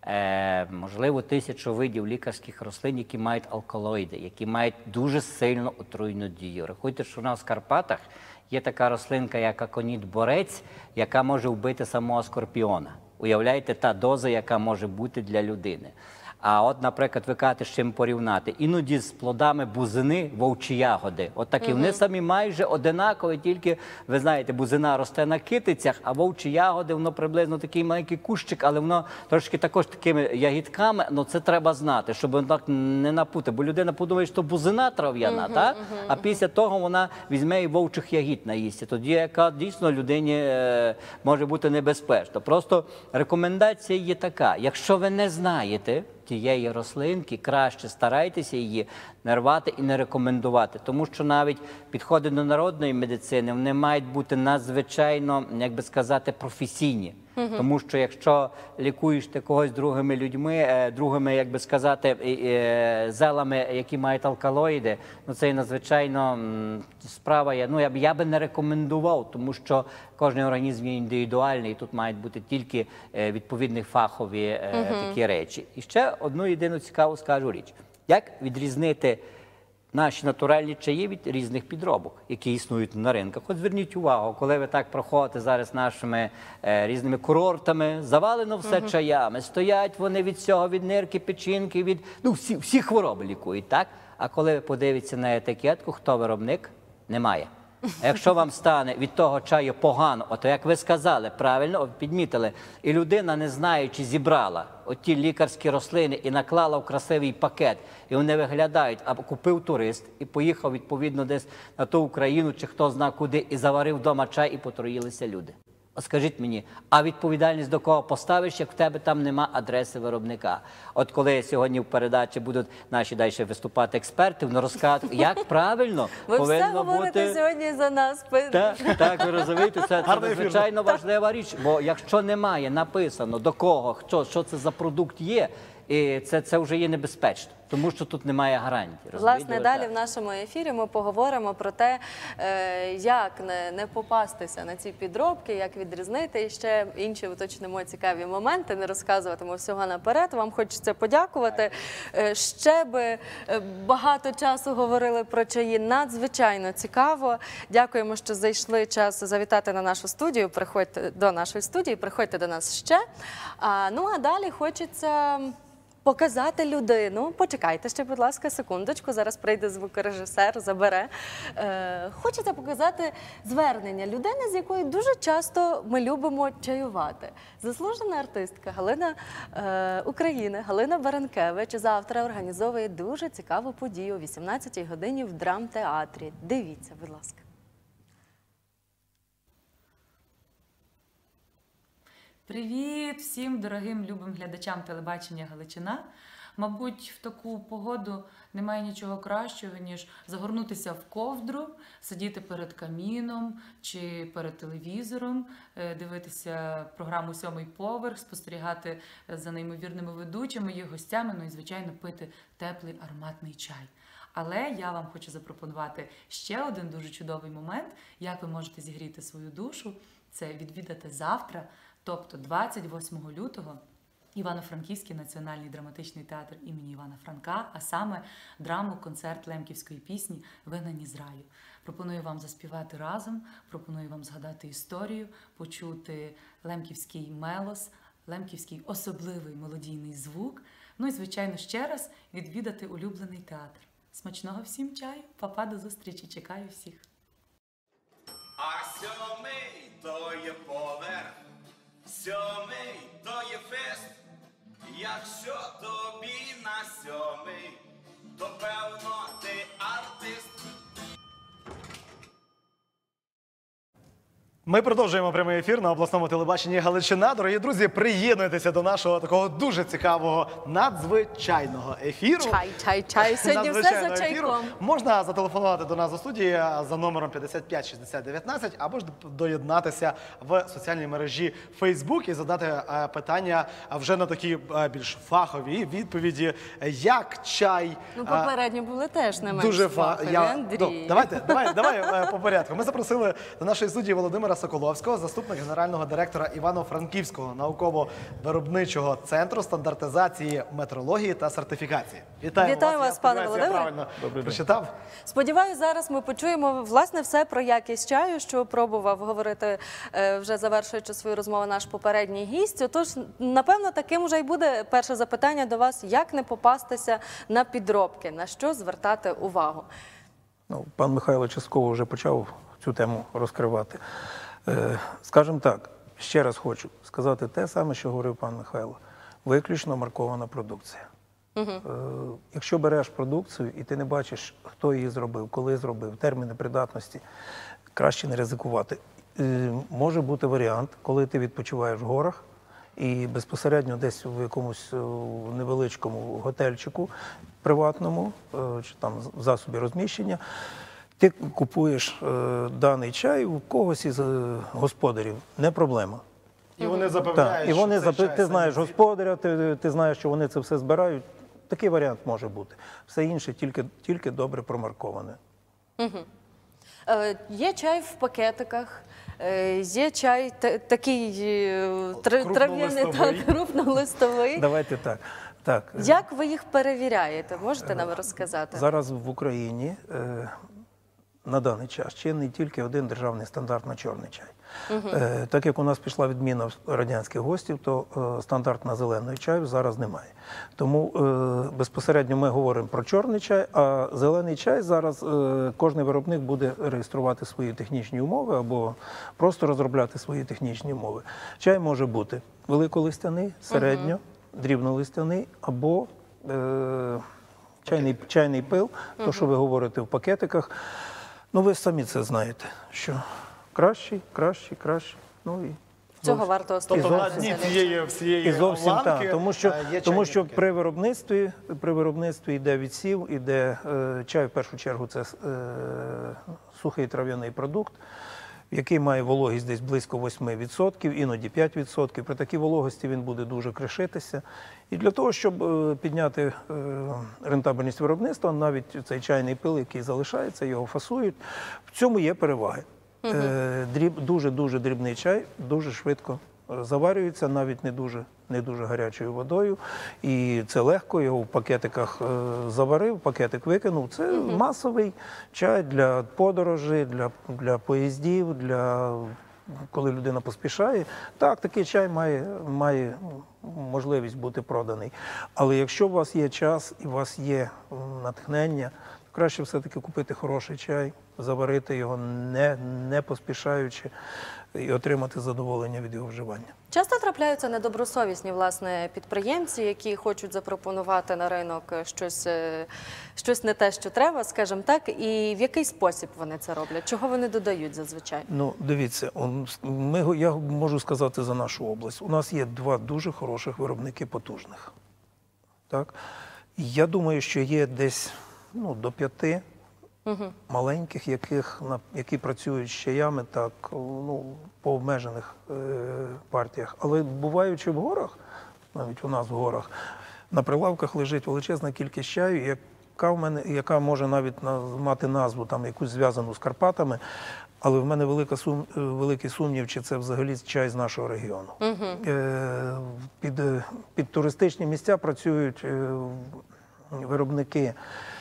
е, можливо, тисячу видів лікарських рослин, які мають алкалоїди, які мають дуже сильно отруйну дію. Рахуйте, що у нас в Карпатах є така рослинка, як аконіт-борець, яка може вбити самого скорпіона. Уявляєте, та доза, яка може бути для людини. А от, наприклад, ви кажете, з чим порівняти. Іноді з плодами бузини вовчі ягоди. От такі, вони самі майже одинакові, тільки, ви знаєте, бузина росте на китицях, а вовчі ягоди, воно приблизно такий маленький кущик, але воно трошки також такими ягідками, ну це треба знати, щоб так не напути. Бо людина подумає, що бузина трав'яна, так? А після того вона візьме і вовчих ягід наїсться. Тоді, яка дійсно людині е, може бути небезпечно. Просто рекомендація є така, якщо ви не знаєте тієї рослинки, краще старайтеся її не рвати і не рекомендувати. Тому що навіть підходи до народної медицини, вони мають бути надзвичайно, як би сказати, професійні. Тому що якщо лікуєш ти когось другими людьми, е, другими, як би сказати, е, е, зелами, які мають алкалоїди, ну це і надзвичайно м, справа є. Ну я б я би не рекомендував, тому що кожен організм є індивідуальний, і тут мають бути тільки е, відповідні фахові е, такі речі. І ще одну єдину цікаву скажу річ. Як відрізнити наші натуральні чаї від різних підробок, які існують на ринках? От зверніть увагу, коли ви так проходите зараз нашими е, різними курортами, завалено все чаями, стоять вони від цього, від нирки, печінки, від, ну, всі, всі хвороби лікують, так? А коли ви подивитеся на етикетку, хто виробник, немає. А якщо вам стане від того чаю погано, ото як ви сказали, правильно підмітили, і людина, не знаючи, зібрала оті лікарські рослини і наклала в красивий пакет, і вони виглядають, а купив турист і поїхав відповідно десь на ту Україну, чи хто зна куди, і заварив вдома чай, і потруїлися люди. От скажіть мені, а відповідальність до кого поставиш, як в тебе там нема адреси виробника? От коли сьогодні в передачі будуть наші далі виступати експерти, вони розкажуть, як правильно Ви все повинно говорите бути... сьогодні за нас. Пи- Так, так, ви розумієте, це, це Гарний ефір. надзвичайно важлива річ, бо якщо немає написано до кого, що, що це за продукт є, і це, це вже є небезпечно, тому що тут немає гарантії. Власне, розумієте, далі отак. в нашому ефірі ми поговоримо про те, е, як не, не попастися на ці підробки, як відрізнити, і ще інші уточнимо цікаві моменти, не розказуватимемо всього наперед. Вам хочеться подякувати. Е, Ще би е, багато часу говорили про чаї, надзвичайно цікаво. Дякуємо, що знайшли час завітати на нашу студію, приходьте до нашої студії, приходьте до нас ще. А, ну, а далі хочеться... показати людину. Почекайте ще, будь ласка, секундочку. Зараз прийде звукорежисер, забере. Е, хочеться показати звернення людини, з якою дуже часто ми любимо чаювати. Заслужена артистка Галина е, України, Галина Баранкевич завтра організовує дуже цікаву подію о вісімнадцятій годині в драмтеатрі. Дивіться, будь ласка. Привіт всім дорогим любим глядачам телебачення Галичина. Мабуть, в таку погоду немає нічого кращого, ніж загорнутися в ковдру, сидіти перед каміном чи перед телевізором, е, дивитися програму «Сьомий поверх», спостерігати за неймовірними ведучими, їх гостями, ну і, звичайно, пити теплий ароматний чай. Але я вам хочу запропонувати ще один дуже чудовий момент, як ви можете зігріти свою душу. Це відвідати завтра, тобто двадцять восьмого лютого, Івано-Франківський національний драматичний театр імені Івана Франка, а саме драму-концерт лемківської пісні «Вигнані з раю». Пропоную вам заспівати разом, пропоную вам згадати історію, почути лемківський мелос, лемківський особливий мелодійний звук, ну і, звичайно, ще раз відвідати улюблений театр. Смачного всім чаю, папа, до зустрічі, чекаю всіх. А сьомий то є поверх, сьомий то є фест, Якщо тобі на сьомий, то певно ти артист. Ми продовжуємо прямий ефір на обласному телебаченні Галичина. Дорогі друзі, приєднуйтеся до нашого такого дуже цікавого надзвичайного ефіру. Чай, чай, чай. Сьогодні все за Надзвичайного ефіру. чайком. Можна зателефонувати до нас у студії за номером п'ятдесят п'ять шістдесят дев'ятнадцять або ж доєднатися в соціальній мережі Facebook і задати е, питання вже на такі е, більш фахові відповіді, як чай. Ну, е, попередні були теж не менш Дуже фа... фахові, Я... Андрій. Ну, давайте, давай, давай е, по порядку. Ми запросили до нашої студії Володимира Соколовського, заступник генерального директора Івано-Франківського науково-виробничого центру стандартизації, метрології та сертифікації. Вітаємо Вітаю вас, Я пане сподіваюся, я Володимире. правильно прочитав. Сподіваюсь, зараз ми почуємо власне все про якість чаю, що пробував говорити, е, вже завершуючи свою розмову, наш попередній гість. Отож, напевно, таким вже й буде перше запитання до вас: як не попастися на підробки, на що звертати увагу? Ну, пан Михайло частково вже почав цю тему розкривати. Е, скажімо так, ще раз хочу сказати те саме, що говорив пан Михайло. Виключно маркована продукція. Угу. Е, якщо береш продукцію і ти не бачиш, хто її зробив, коли зробив, терміни придатності, краще не ризикувати. Е, може бути варіант, коли ти відпочиваєш в горах і безпосередньо десь в якомусь невеличкому готельчику приватному, е, чи там в засобі розміщення, ти купуєш е, даний чай у когось із е, господарів, не проблема. І вони Так, запевняють, і вони що цей запи... чай ти знаєш самі- господаря, ти, ти знаєш, що вони це все збирають. Такий варіант може бути. Все інше тільки, тільки добре промарковане. Е, Є чай в пакетиках, е, є чай та- такий е, тр- трав'яний, Крупнолистовий. та, крупнолистовий. Давайте так. так. Як ви їх перевіряєте? Можете нам розказати? Зараз в Україні е, на даний час чинний тільки один державний стандарт на чорний чай. Е, так як у нас пішла відміна радянських гостів, то е, стандарт на зелений чай зараз немає. Тому е, безпосередньо ми говоримо про чорний чай, а зелений чай зараз е, кожен виробник буде реєструвати свої технічні умови або просто розробляти свої технічні умови. Чай може бути великолистяний, середньо, дрібнолистяний або е, чайний, чайний пил, то, що ви говорите в пакетиках. Ну, ви самі це знаєте, що кращий, кращий, кращий. Ну, і Цього варто Тобто на остерігатися. дні цієї всієї і зовсім ланки, так, тому що, е, є тому чайні що пакети. при виробництві, при виробництві йде відсів, іде е, чай, в першу чергу, це е, сухий трав'яний продукт, який має вологість десь близько восьми відсотків, іноді п'ять відсотків. При такій вологості він буде дуже кришитися. І для того, щоб е, підняти е, рентабельність виробництва, навіть цей чайний пил, який залишається, його фасують, в цьому є переваги. Е, дріб, дуже-дуже дрібний чай, дуже швидко е, заварюється, навіть не дуже, не дуже гарячою водою. І це легко, його в пакетиках е, заварив, пакетик викинув. Це масовий чай для подорожей, для, для поїздів, для коли людина поспішає. Так, такий чай має, має можливість бути проданий. Але якщо у вас є час і у вас є м, натхнення, краще все-таки купити хороший чай, заварити його не, не поспішаючи і отримати задоволення від його вживання. Часто трапляються недобросовісні, власне, підприємці, які хочуть запропонувати на ринок щось, е, щось не те, що треба, скажімо так, і в який спосіб вони це роблять? Чого вони додають зазвичай? Ну, дивіться, он, ми, го- я можу сказати за нашу область. У нас є два дуже хороших виробники потужних. Так? І я думаю, що є десь ну, до п'яти маленьких, яких, на, які працюють з чаями так, ну, по обмежених е, партіях. Але буваючи в горах, навіть у нас в горах, на прилавках лежить величезна кількість чаю, яка, в мене, яка може навіть на, мати назву там, якусь зв'язану з Карпатами, але в мене велика сум, великий сумнів, чи це взагалі чай з нашого регіону. Е, під, під туристичні місця працюють е, виробники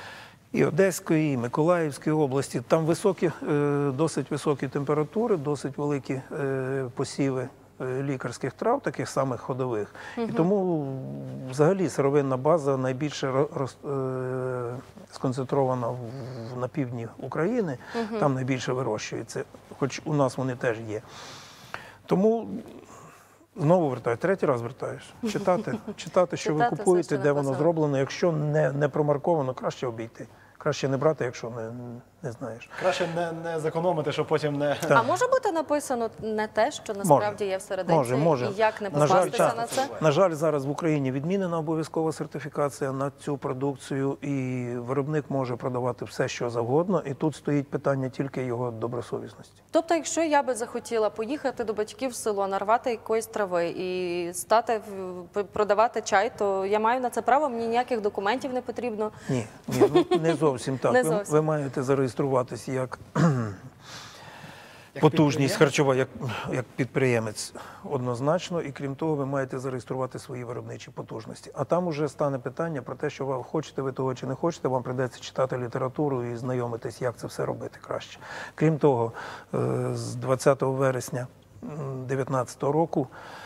і Одеської, і Миколаївської області. Там високі, е, досить високі температури, досить великі е, посіви е, лікарських трав, таких самих ходових. І тому взагалі сировинна база найбільше ро- роз- е, сконцентрована в, в- на півдні України, там найбільше вирощується, хоч у нас вони теж є. Тому Знову вертаєш, третій раз вертаєш. Читати, читати, що ви Читати все, купуєте, що де воно написано. зроблено. Якщо не, не промарковано, краще обійти. Краще не брати, якщо не, не знаєш. Краще не, не зекономити, щоб потім не... А може бути написано не те, що насправді є всередині? Може, може. І як не На жаль, попастися так. на це? На жаль, зараз в Україні відмінена обов'язкова сертифікація на цю продукцію, і виробник може продавати все, що завгодно, і тут стоїть питання тільки його добросовісності. Тобто, якщо я би захотіла поїхати до батьків в село, нарвати якоїсь трави і стати в- продавати чай, то я маю на це право, мені ніяких документів не потрібно. Ні, ні, ну, не зовсім так. Не Ви- зовсім. Ви маєте зареєструватися як Як потужність підприємець? харчова, як, як підприємець однозначно, і крім того, ви маєте зареєструвати свої виробничі потужності. А там уже стане питання про те, що ви хочете ви того чи не хочете, вам прийдеться читати літературу і знайомитись, як це все робити краще. Крім того, е, з двадцятого вересня дві тисячі дев'ятнадцятого року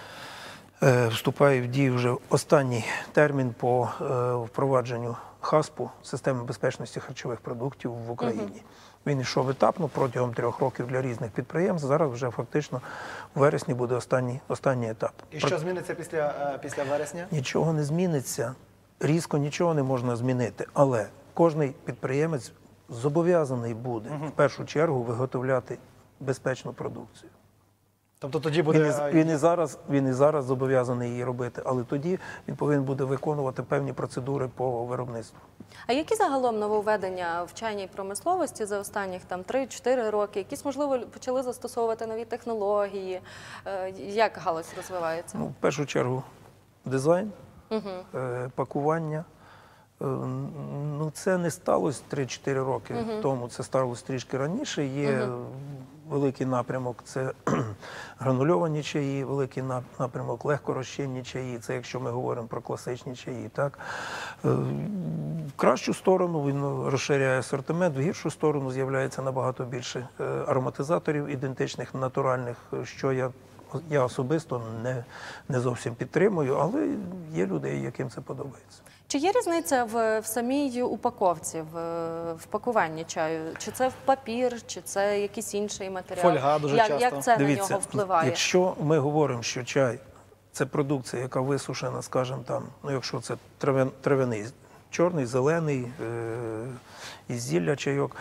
е, вступає в дію вже останній термін по е, впровадженню хаспу, системи безпечності харчових продуктів в Україні. Він йшов етапно протягом трьох років для різних підприємств. Зараз вже фактично у вересні буде останній, останній етап. І що зміниться після, е, після вересня? Нічого не зміниться, різко нічого не можна змінити, але кожний підприємець зобов'язаний буде в першу чергу виготовляти безпечну продукцію. Тобто тоді буде... Він, і, він, і зараз, він і зараз зобов'язаний її робити, але тоді він повинен буде виконувати певні процедури по виробництву. А які загалом нововведення в чайній промисловості за останніх там три-чотири роки? Якісь, можливо, почали застосовувати нові технології? Е, Як галузь розвивається? Ну, в першу чергу дизайн, е, пакування. Е, ну, це не сталося три-чотири роки тому, це сталося трішки раніше. Є великий напрямок, це гранульовані чаї, великий нап- напрямок легкорозчинні чаї, це якщо ми говоримо про класичні чаї. Так? Е, в кращу сторону він розширяє асортимент, в гіршу сторону з'являється набагато більше е, ароматизаторів ідентичних, натуральних, що я Я особисто не, не зовсім підтримую, але є люди, яким це подобається. Чи є різниця в, в самій упаковці, в, в пакуванні чаю? Чи це в папір, чи це якийсь інший матеріал? Фольга дуже як, часто. Як це на нього впливає? Якщо ми говоримо, що чай – це продукція, яка висушена, скажімо там, ну якщо це трав'ян- трав'яний, чорний, зелений, е- із зілля чайок,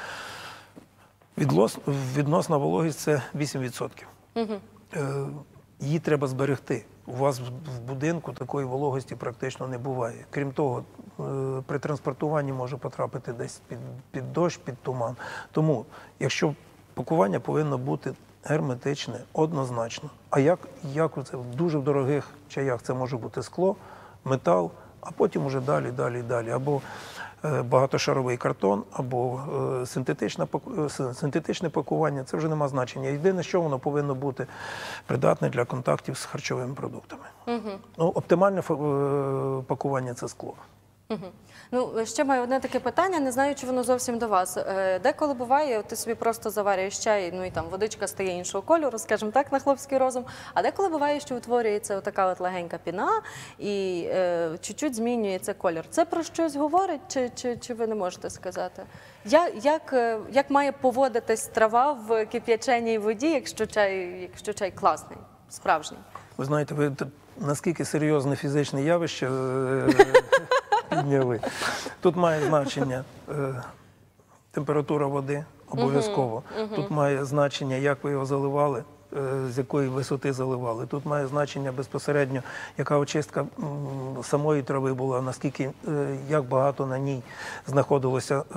відлос- відносна вологість – це вісім відсотків. Угу. Е, її треба зберегти. У вас в в будинку такої вологості практично не буває. Крім того, е, при транспортуванні може потрапити десь під, під дощ, під туман. Тому, якщо пакування повинно бути герметичне, однозначно. А як, як це в дуже дорогих чаях це може бути скло, метал, а потім уже далі, далі, далі. Або е, багатошаровий картон, або е, синтетичне, паку- е, син- синтетичне пакування. Це вже нема значення. Єдине, що воно повинно бути придатне для контактів з харчовими продуктами. Угу. Ну, оптимальне фа- е, пакування – це скло. Угу. Ну, ще маю одне таке питання, не знаю, чи воно зовсім до вас. Е, Деколи буває, ти собі просто заварюєш чай, ну і там водичка стає іншого кольору, скажімо так, на хлопський розум. А деколи буває, що утворюється така от легенька піна і е, чуть-чуть змінюється колір. Це про щось говорить, чи, чи, чи ви не можете сказати? Я, як, е, як має поводитись трава в кип'яченій воді, якщо чай, якщо чай класний, справжній? Ви знаєте, ви т- наскільки серйозне фізичне явище е, підняли. Тут має значення е, температура води обов'язково. Тут має значення, як ви його заливали, е, з якої висоти заливали. Тут має значення безпосередньо, яка очистка м, самої трави була, наскільки, е, як багато на ній знаходилося е,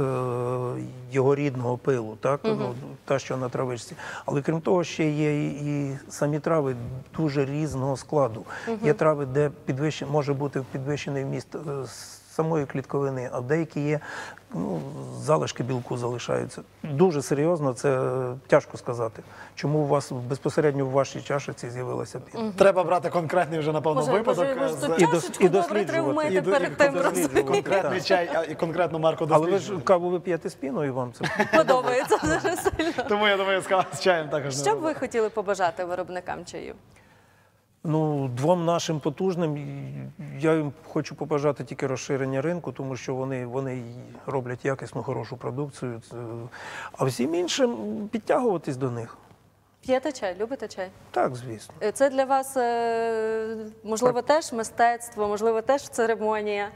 його рідного пилу, так? Ну, та, що на травичці. Але крім того, ще є і, і самі трави дуже різного складу. Є трави, де підвищен, може бути підвищений вміст е, самої клітковини, а деякі є, ну, залишки білку залишаються. Дуже серйозно, це е, тяжко сказати. Чому у вас безпосередньо в вашій чашиці з'явилася піна? Треба брати конкретний вже, напевно, Може, випадок. може, е, може, з- тут І дос- чашечку і добре досліджувати. треба вмити І до- перед і тим досліджувати. роз- конкретний Так. чай а, і конкретну марку Але ви ж досліджувати. каву ви п'єте з піною, вам це Подобається дуже сильно. Тому я думаю, з кав- з чаєм також не Що б робимо. ви хотіли побажати виробникам чаю? Ну, двом нашим потужним, я їм хочу побажати тільки розширення ринку, тому що вони, вони роблять якісну, хорошу продукцію. Це- А всім іншим підтягуватись до них. П'єте чай, любите чай? Так, звісно. Е, Це для вас, е, можливо, теж мистецтво, можливо, теж церемонія?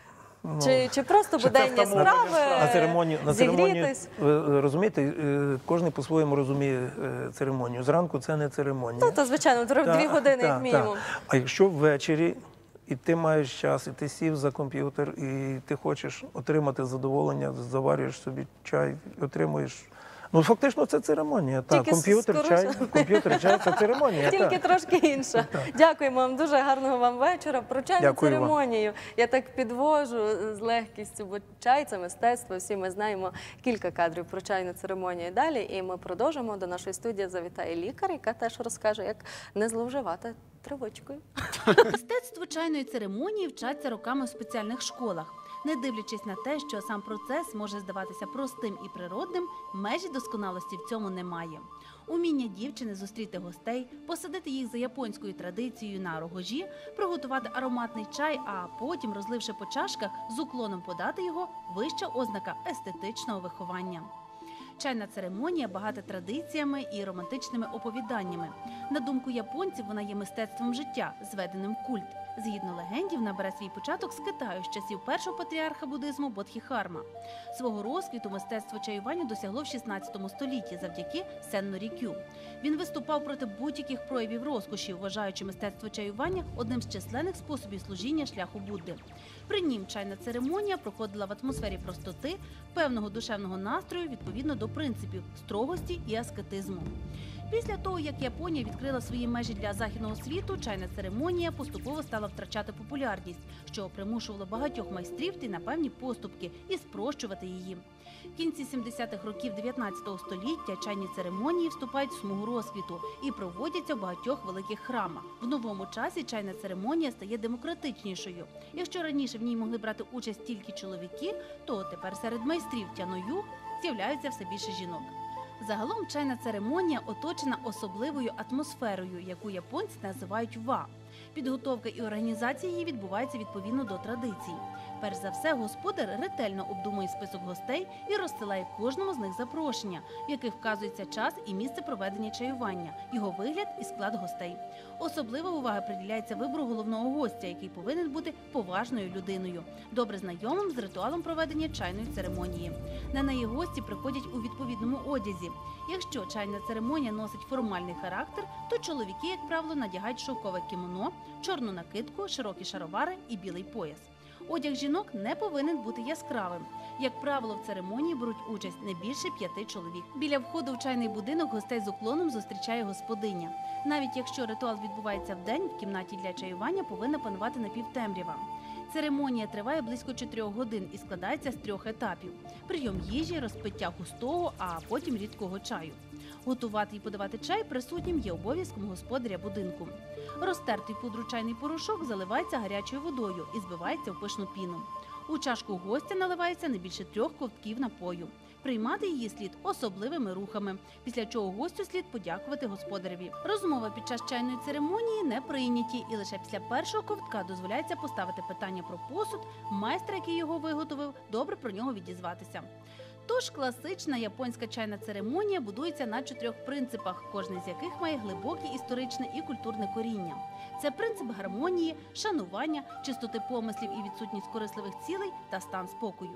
Чи, чи просто буденні втомлення справи, На церемонію, на церемонію, зігрітись? ви розумієте, е, кожен по-своєму розуміє е, церемонію. Зранку це не церемонія. Ну, то, звичайно, дві Так, години, як так, мінімум. так. А якщо ввечері, і ти маєш час, і ти сів за комп'ютер, і ти хочеш отримати задоволення, заварюєш собі чай, отримуєш. Ну, фактично, це церемонія. Так, Тільки комп'ютер, скоріше. чай, комп'ютер, чай це церемонія. Тільки так. трошки інша. Дякуємо вам, дуже гарного вам вечора. Про чайну Дякую вам. церемонію я так підвожу з легкістю, бо чай – це мистецтво. Всі ми знаємо кілька кадрів про чайну церемонію далі. І ми продовжимо. До нашої студії завітає лікар, яка теж розкаже, як не зловживати травичкою. Мистецтво чайної церемонії вчаться роками в спеціальних школах. Не дивлячись на те, що сам процес може здаватися простим і природним, межі досконалості в цьому немає. Уміння дівчини зустріти гостей, посадити їх за японською традицією на рогожі, приготувати ароматний чай, а потім, розливши по чашках, з уклоном подати його – вища ознака естетичного виховання. Чайна церемонія багата традиціями і романтичними оповіданнями. На думку японців, вона є мистецтвом життя, зведеним в культ. Згідно легендів, набере свій початок з Китаю з часів першого патріарха буддизму Бодхітхарма. Свого розквіту мистецтво чаювання досягло в шістнадцятому столітті завдяки Сенно Рікю. Він виступав проти будь-яких проявів розкоші, вважаючи мистецтво чаювання одним з численних способів служіння шляху Будди. При нім чайна церемонія проходила в атмосфері простоти, певного душевного настрою відповідно до принципів строгості і аскетизму. Після того, як Японія відкрила свої межі для західного світу, чайна церемонія поступово стала втрачати популярність, що примушувало багатьох майстрів йти на певні поступки і спрощувати її. В кінці сімдесятих років дев'ятнадцятого століття чайні церемонії вступають в смугу розквіту і проводяться в багатьох великих храмах. В новому часі чайна церемонія стає демократичнішою. Якщо раніше в ній могли брати участь тільки чоловіки, то тепер серед майстрів тяною з'являється все більше жінок. Загалом чайна церемонія оточена особливою атмосферою, яку японці називають ва. Підготовка і організація її відбувається відповідно до традицій. Перш за все, господар ретельно обдумує список гостей і розсилає кожному з них запрошення, в яких вказується час і місце проведення чаювання, його вигляд і склад гостей. Особлива увага приділяється вибору головного гостя, який повинен бути поважною людиною, добре знайомим з ритуалом проведення чайної церемонії. На неї гості приходять у відповідному одязі. Якщо чайна церемонія носить формальний характер, то чоловіки, як правило, надягають шовкове кімоно, чорну накидку, широкі шаровари і білий пояс. Одяг жінок не повинен бути яскравим. Як правило, в церемонії беруть участь не більше п'яти чоловік. Біля входу в чайний будинок гостей з уклоном зустрічає господиня. Навіть якщо ритуал відбувається вдень, в кімнаті для чаювання повинна панувати напівтемрява. Церемонія триває близько чотирьох годин і складається з трьох етапів – прийом їжі, розпиття густого, а потім рідкого чаю. Готувати і подавати чай присутнім є обов'язком господаря будинку. Розтертий пудру чайний порошок заливається гарячою водою і збивається в пишну піну. У чашку гостя наливається не більше трьох ковтків напою. Приймати її слід особливими рухами, після чого гостю слід подякувати господареві. Розмова під час чайної церемонії не прийняті, і лише після першого ковтка дозволяється поставити питання про посуд, майстра, який його виготовив, добре про нього відізватися. Тож класична японська чайна церемонія будується на чотирьох принципах, кожний з яких має глибоке історичне і культурне коріння. Це принцип гармонії, шанування, чистоти помислів і відсутність корисливих цілей та стан спокою.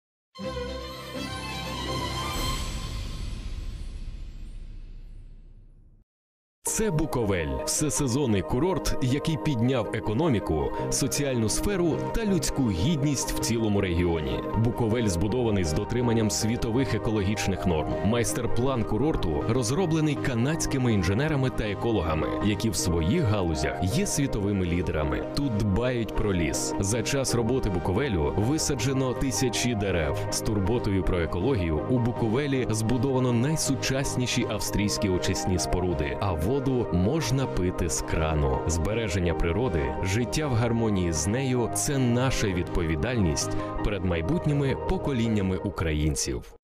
Це Буковель – всесезонний курорт, який підняв економіку, соціальну сферу та людську гідність в цілому регіоні. Буковель збудований з дотриманням світових екологічних норм. Майстер-план курорту розроблений канадськими інженерами та екологами, які в своїх галузях є світовими лідерами. Тут дбають про ліс. За час роботи Буковелю висаджено тисячі дерев. З турботою про екологію у Буковелі збудовано найсучасніші австрійські очисні споруди, а воду можна пити з крану. Збереження природи, життя в гармонії з нею – це наша відповідальність перед майбутніми поколіннями українців.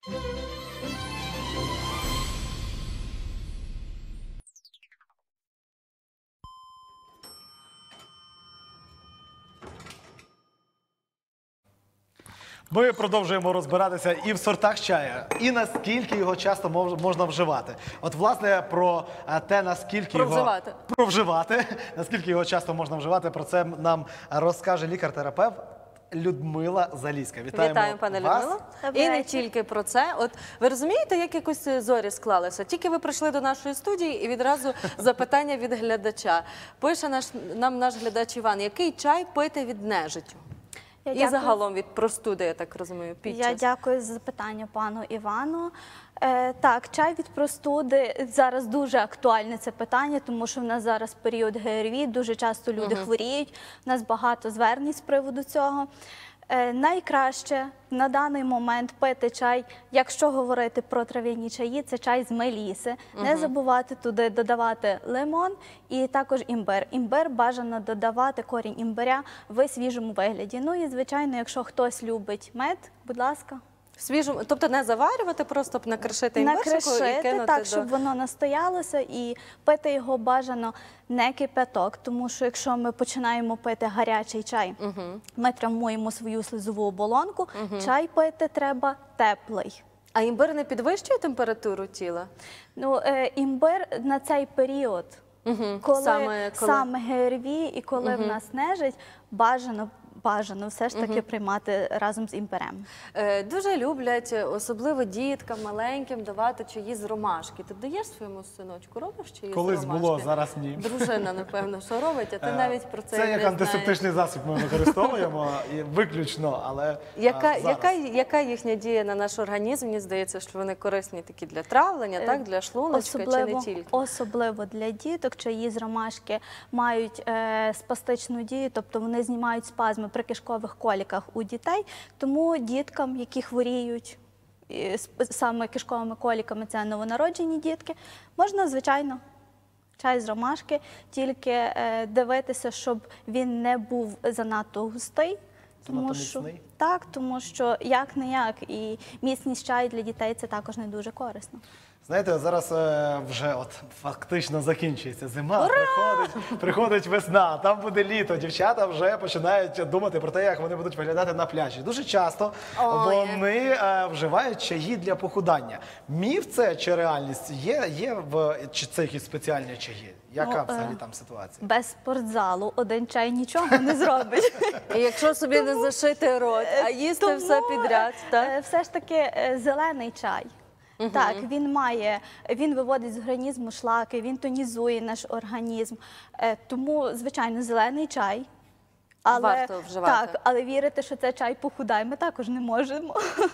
Ми продовжуємо розбиратися і в сортах чаю, і наскільки його часто мож- можна вживати. От, власне, про е, те, наскільки Про його... вживати. Про вживати. Наскільки його часто можна вживати, про це нам розкаже лікар-терапевт Людмила Залізька. Вітаємо, Вітаємо, пане вас. Людмило. Добрий І не вечір. тільки про це. От ви розумієте, як якось зорі склалися? Тільки ви прийшли до нашої студії і відразу запитання від глядача. Пише наш, нам наш глядач Іван, який чай пити від нежиттю? Я І дякую. загалом від простуди, я так розумію, під Я час. дякую за запитання пану Івану. Е, так, чай від простуди зараз дуже актуальне це питання, тому що в нас зараз період ГРВІ, дуже часто люди хворіють. У нас багато звернень з приводу цього. Е, найкраще на даний момент пити чай, якщо говорити про трав'яні чаї, це чай з меліси. Не забувати туди додавати лимон і також імбир. Імбир бажано додавати, корінь імбиря в свіжому вигляді. Ну і, звичайно, якщо хтось любить мед, будь ласка. В свіжому, тобто не заварювати, просто накришити імбирчику і Накришити, кинути так, до... щоб воно настоялося, і пити його бажано не кипяток, тому що якщо ми починаємо пити гарячий чай, ми травмуємо свою слизову оболонку, чай пити треба теплий. А імбир не підвищує температуру тіла? Ну, е, імбир на цей період, коли Саме саме, коли? ГРВІ і коли в нас нежить, бажано, бажано все ж таки приймати разом з імбирем. Е, дуже люблять, особливо діткам маленьким, давати чаї з ромашки. Ти даєш своєму синочку, робиш чаї Колись з ромашки? було, зараз ні. Дружина, напевно, що робить, а ти навіть про це, Це не як знаєш. антисептичний засіб ми використовуємо, і виключно, але Яка, а, зараз. яка, яка їхня дія на наш організм? Мені здається, що вони корисні такі для травлення, так, для шлуночка, чи не Особливо, тільки? особливо для діток чаї з ромашки мають е, спастичну дію, тобто вони знімають спазми при кишкових коліках у дітей, тому діткам, які хворіють і сп- саме кишковими коліками, це новонароджені дітки, можна, звичайно, чай з ромашки, тільки е, дивитися, щоб він не був занадто густий. Тому Занадто що, міцний? так, тому що як-не-як, і міцність чаю для дітей це також не дуже корисно. Знаєте, зараз е, вже от фактично закінчується зима, приходить, приходить весна, там буде літо. Дівчата вже починають думати про те, як вони будуть виглядати на пляжі. Дуже часто Ой. вони е, вживають чаї для похудання. Міф це чи реальність? Є, є в чи це якісь спеціальні чаї? Яка Ну, взагалі е, там ситуація? Без спортзалу один чай нічого не зробить. І якщо собі не зашити рот, а їсти все Тому, підряд, е, так? все ж таки е, зелений чай. Так, він має, він виводить з організму шлаки, він тонізує наш організм. Е, Тому, звичайно, зелений чай. Але, Варто вживати. Так, але вірити, що це чай похудай, ми також не можемо.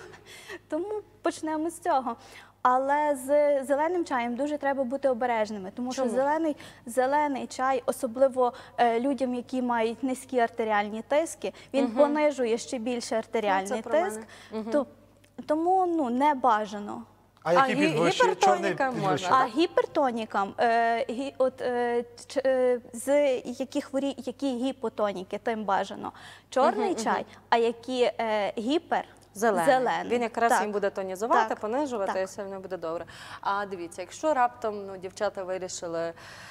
Тому почнемо з цього. Але з зеленим чаєм дуже треба бути обережними, тому що Чому? зелений, зелений чай, особливо е, людям, які мають низькі артеріальні тиски, він понижує ще більше артеріальний Ну, це про тиск. То, тому ну, не бажано. А які гі- підвищує? Чорний гіпертоніка можна? підвищує? А гіпертонікам, е, гі, от, е, ч, е, з які, хворі, які гіпотоніки, тим бажано чорний чай, а які е, гіпер, Зелений. зелений. Він якраз Так. їм буде тонізувати, Так. понижувати, Так. і все воно буде добре. А дивіться, якщо раптом ну, дівчата вирішили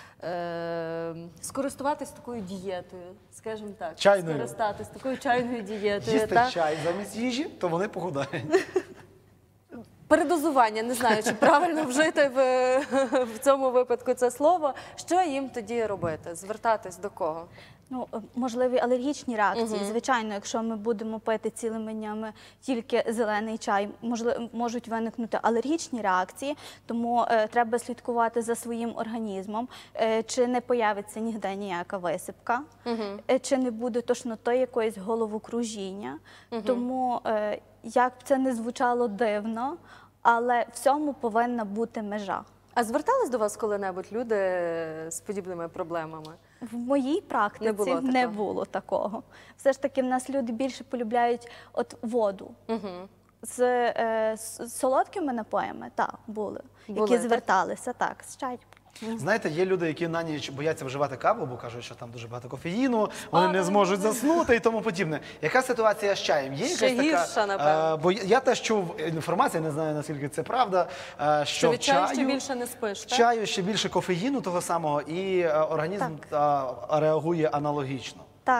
е, скористуватись такою дієтою, скажімо так, Чайною. скористатись такою чайною дієтою, Їсти та? чай замість їжі, то вони похудають. Передозування, не знаю, чи правильно вжити в, в цьому випадку це слово. Що їм тоді робити? Звертатись до кого? Ну, е, можливі алергічні реакції. Звичайно, якщо ми будемо пити цілими днями тільки зелений чай, можливо, можуть виникнути алергічні реакції, тому е, треба слідкувати за своїм організмом, е, чи не появиться ніде ніяка висипка, е, чи не буде тошноти якоїсь головокружіння. Тому, е, як б це не звучало дивно, але всьому повинна бути межа. А звертались до вас коли-небудь люди з подібними проблемами? В моїй практиці Не було не такого? було такого. Все ж таки, в нас люди більше полюбляють от воду. З, е, з солодкими напоями, так, були, Були, які так? зверталися, так, з чай. Знаєте, є люди, які на ніч бояться вживати каву, бо кажуть, що там дуже багато кофеїну, вони не зможуть заснути і тому подібне. Яка ситуація з чаєм? Є Ще якась гірша, така, напевно. е, бо я я теж чув інформацію, не знаю, наскільки це правда, е, що, Що в від чаю чаю, ще більше не спиш, в так? чаю ще більше кофеїну того самого, і е, організм та, реагує аналогічно. Так, в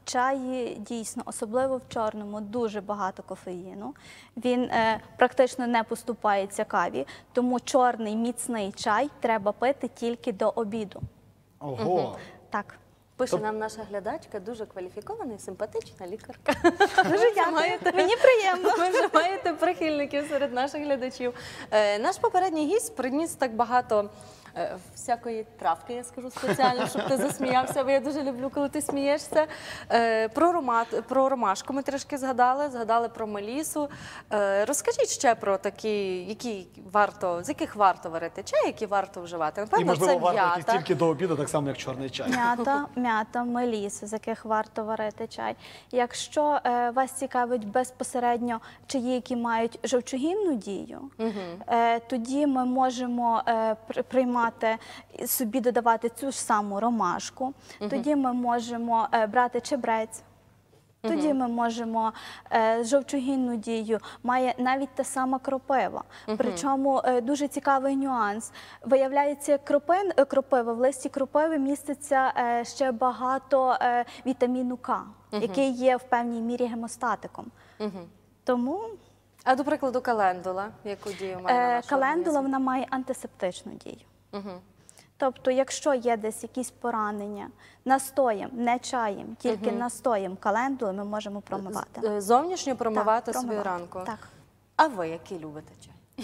чаї дійсно, особливо в чорному, дуже багато кофеїну. Він е, практично не поступається каві, тому чорний міцний чай треба пити тільки до обіду. Ого. Так. Пише нам наша глядачка, дуже кваліфікована і симпатична лікарка. Дуже дякую. Мені приємно. Ви вже маєте прихильників серед наших глядачів. Е, наш попередній гість приніс так багато е, всякої травки, я скажу спеціально, щоб ти засміявся, бо я дуже люблю, коли ти смієшся. Е, про, ромат, про ромашку ми трішки згадали, згадали про мелісу. Е, розкажіть ще про такі, які варто, з яких варто варити чай, які варто вживати. І, Напевно, можливо, це варто якийсь м'ята. тільки до обіду, так само, як чорний чай. М'ята, м'ята, меліса, з яких варто варити чай. Якщо е, вас цікавить безпосередньо чаї, які мають жовчогінну дію, е, тоді ми можемо е, при- приймати, собі додавати цю ж саму ромашку, тоді ми можемо е, брати чебрець. Тоді ми можемо е, жовчогінну дію, має навіть та сама кропива. Причому е, дуже цікавий нюанс. Виявляється, кропин, е, кропива, в листі кропиви міститься е, ще багато е, вітаміну К, який є в певній мірі гемостатиком. Тому А до прикладу, календула, яку дію має на е, наш календула організм? вона має антисептичну дію. Тобто, якщо є десь якісь поранення, настоєм, не чаєм, тільки настоєм календули ми можемо промивати. Е, Зовнішньо промивати Так, собі промивати, ранку. так. А ви який любите чай?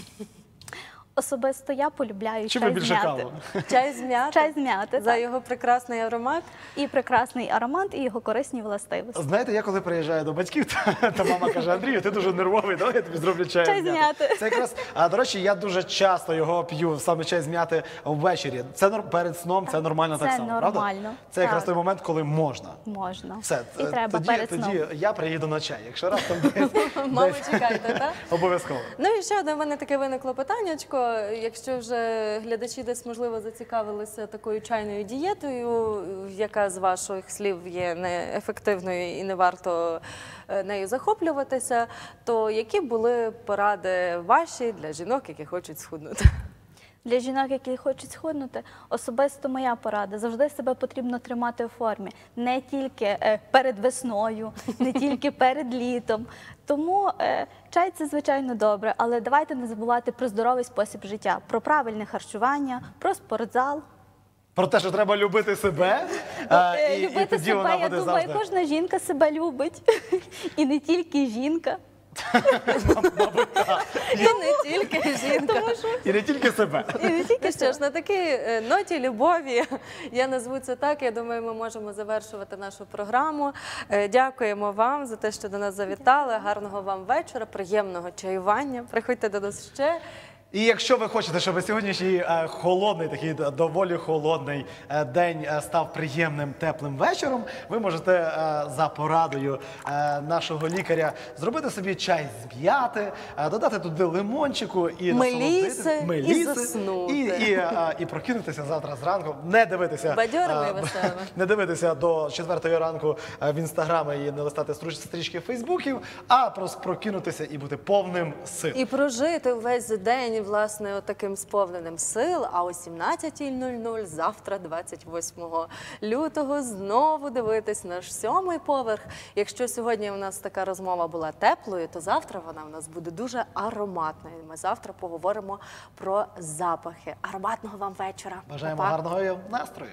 Особисто я полюбляю Чи ви чай з більше м'яти. каву? Чай з м'яти? Чай з м'яти, За так. його прекрасний аромат? І прекрасний аромат, і його корисні властивості. Знаєте, я коли приїжджаю до батьків, та, та мама каже: Андрію, ти дуже нервовий, давай я тобі зроблю чай, Чай з м'яти. Це якраз, а, до речі, я дуже часто його п'ю, саме чай з м'яти ввечері. Це нор- перед сном, це нормально Це так само, правда? нормально, Це якраз так. той момент, коли можна. Можна. Все, І е, треба тоді, перед тоді сном. я приїду на чай. Якщо раз там десь, Мами, десь чекайте, так? обов'язково. Ну і ще одне в мене таке виникло питаннячко. Якщо вже глядачі десь, можливо, зацікавилися такою чайною дієтою, яка з ваших слів є неефективною і не варто е, нею захоплюватися, то які були поради ваші для жінок, які хочуть схуднути? Для жінок, які хочуть схуднути, особисто моя порада. Завжди себе потрібно тримати у формі. Не тільки е, перед весною, не тільки перед літом. Тому е, чай – це, звичайно, добре, але давайте не забувати про здоровий спосіб життя, про правильне харчування, про спортзал. Про те, що треба любити себе, Бо, а, е, і, і любити тоді вона себе, я буде думаю, завжди. кожна жінка себе любить. І не тільки жінка. І не тільки жінка. І не тільки себе. І не тільки що ж, на такій е, ноті любові, я назву це так, я думаю, ми можемо завершувати нашу програму. Е, Дякуємо вам за те, що до нас завітали. Гарного вам вечора, приємного чаювання. Приходьте до нас ще. І якщо ви хочете, щоб сьогоднішній е, холодний, такий д- доволі холодний е, день е, став приємним, теплим вечором, ви можете е, за порадою е, нашого лікаря зробити собі чай з м'яти, е, додати туди лимончику і Меліси, насолодитись- і заснути. і, і, е, і прокинутися завтра зранку, не дивитися Бадьорими і е, веселими. не дивитися до четвертої ранку е, в інстаграми і не листати струч- стрічки фейсбуків, а просто прокинутися і бути повним сил. І прожити весь день, власне, таким сповненим сил, а о сімнадцятій нуль нуль завтра, двадцять восьмого лютого, знову дивитись наш сьомий поверх. Якщо сьогодні у нас така розмова була теплою, то завтра вона у нас буде дуже ароматною. Ми завтра поговоримо про запахи. Ароматного вам вечора. Бажаємо Па-па. гарного настрою.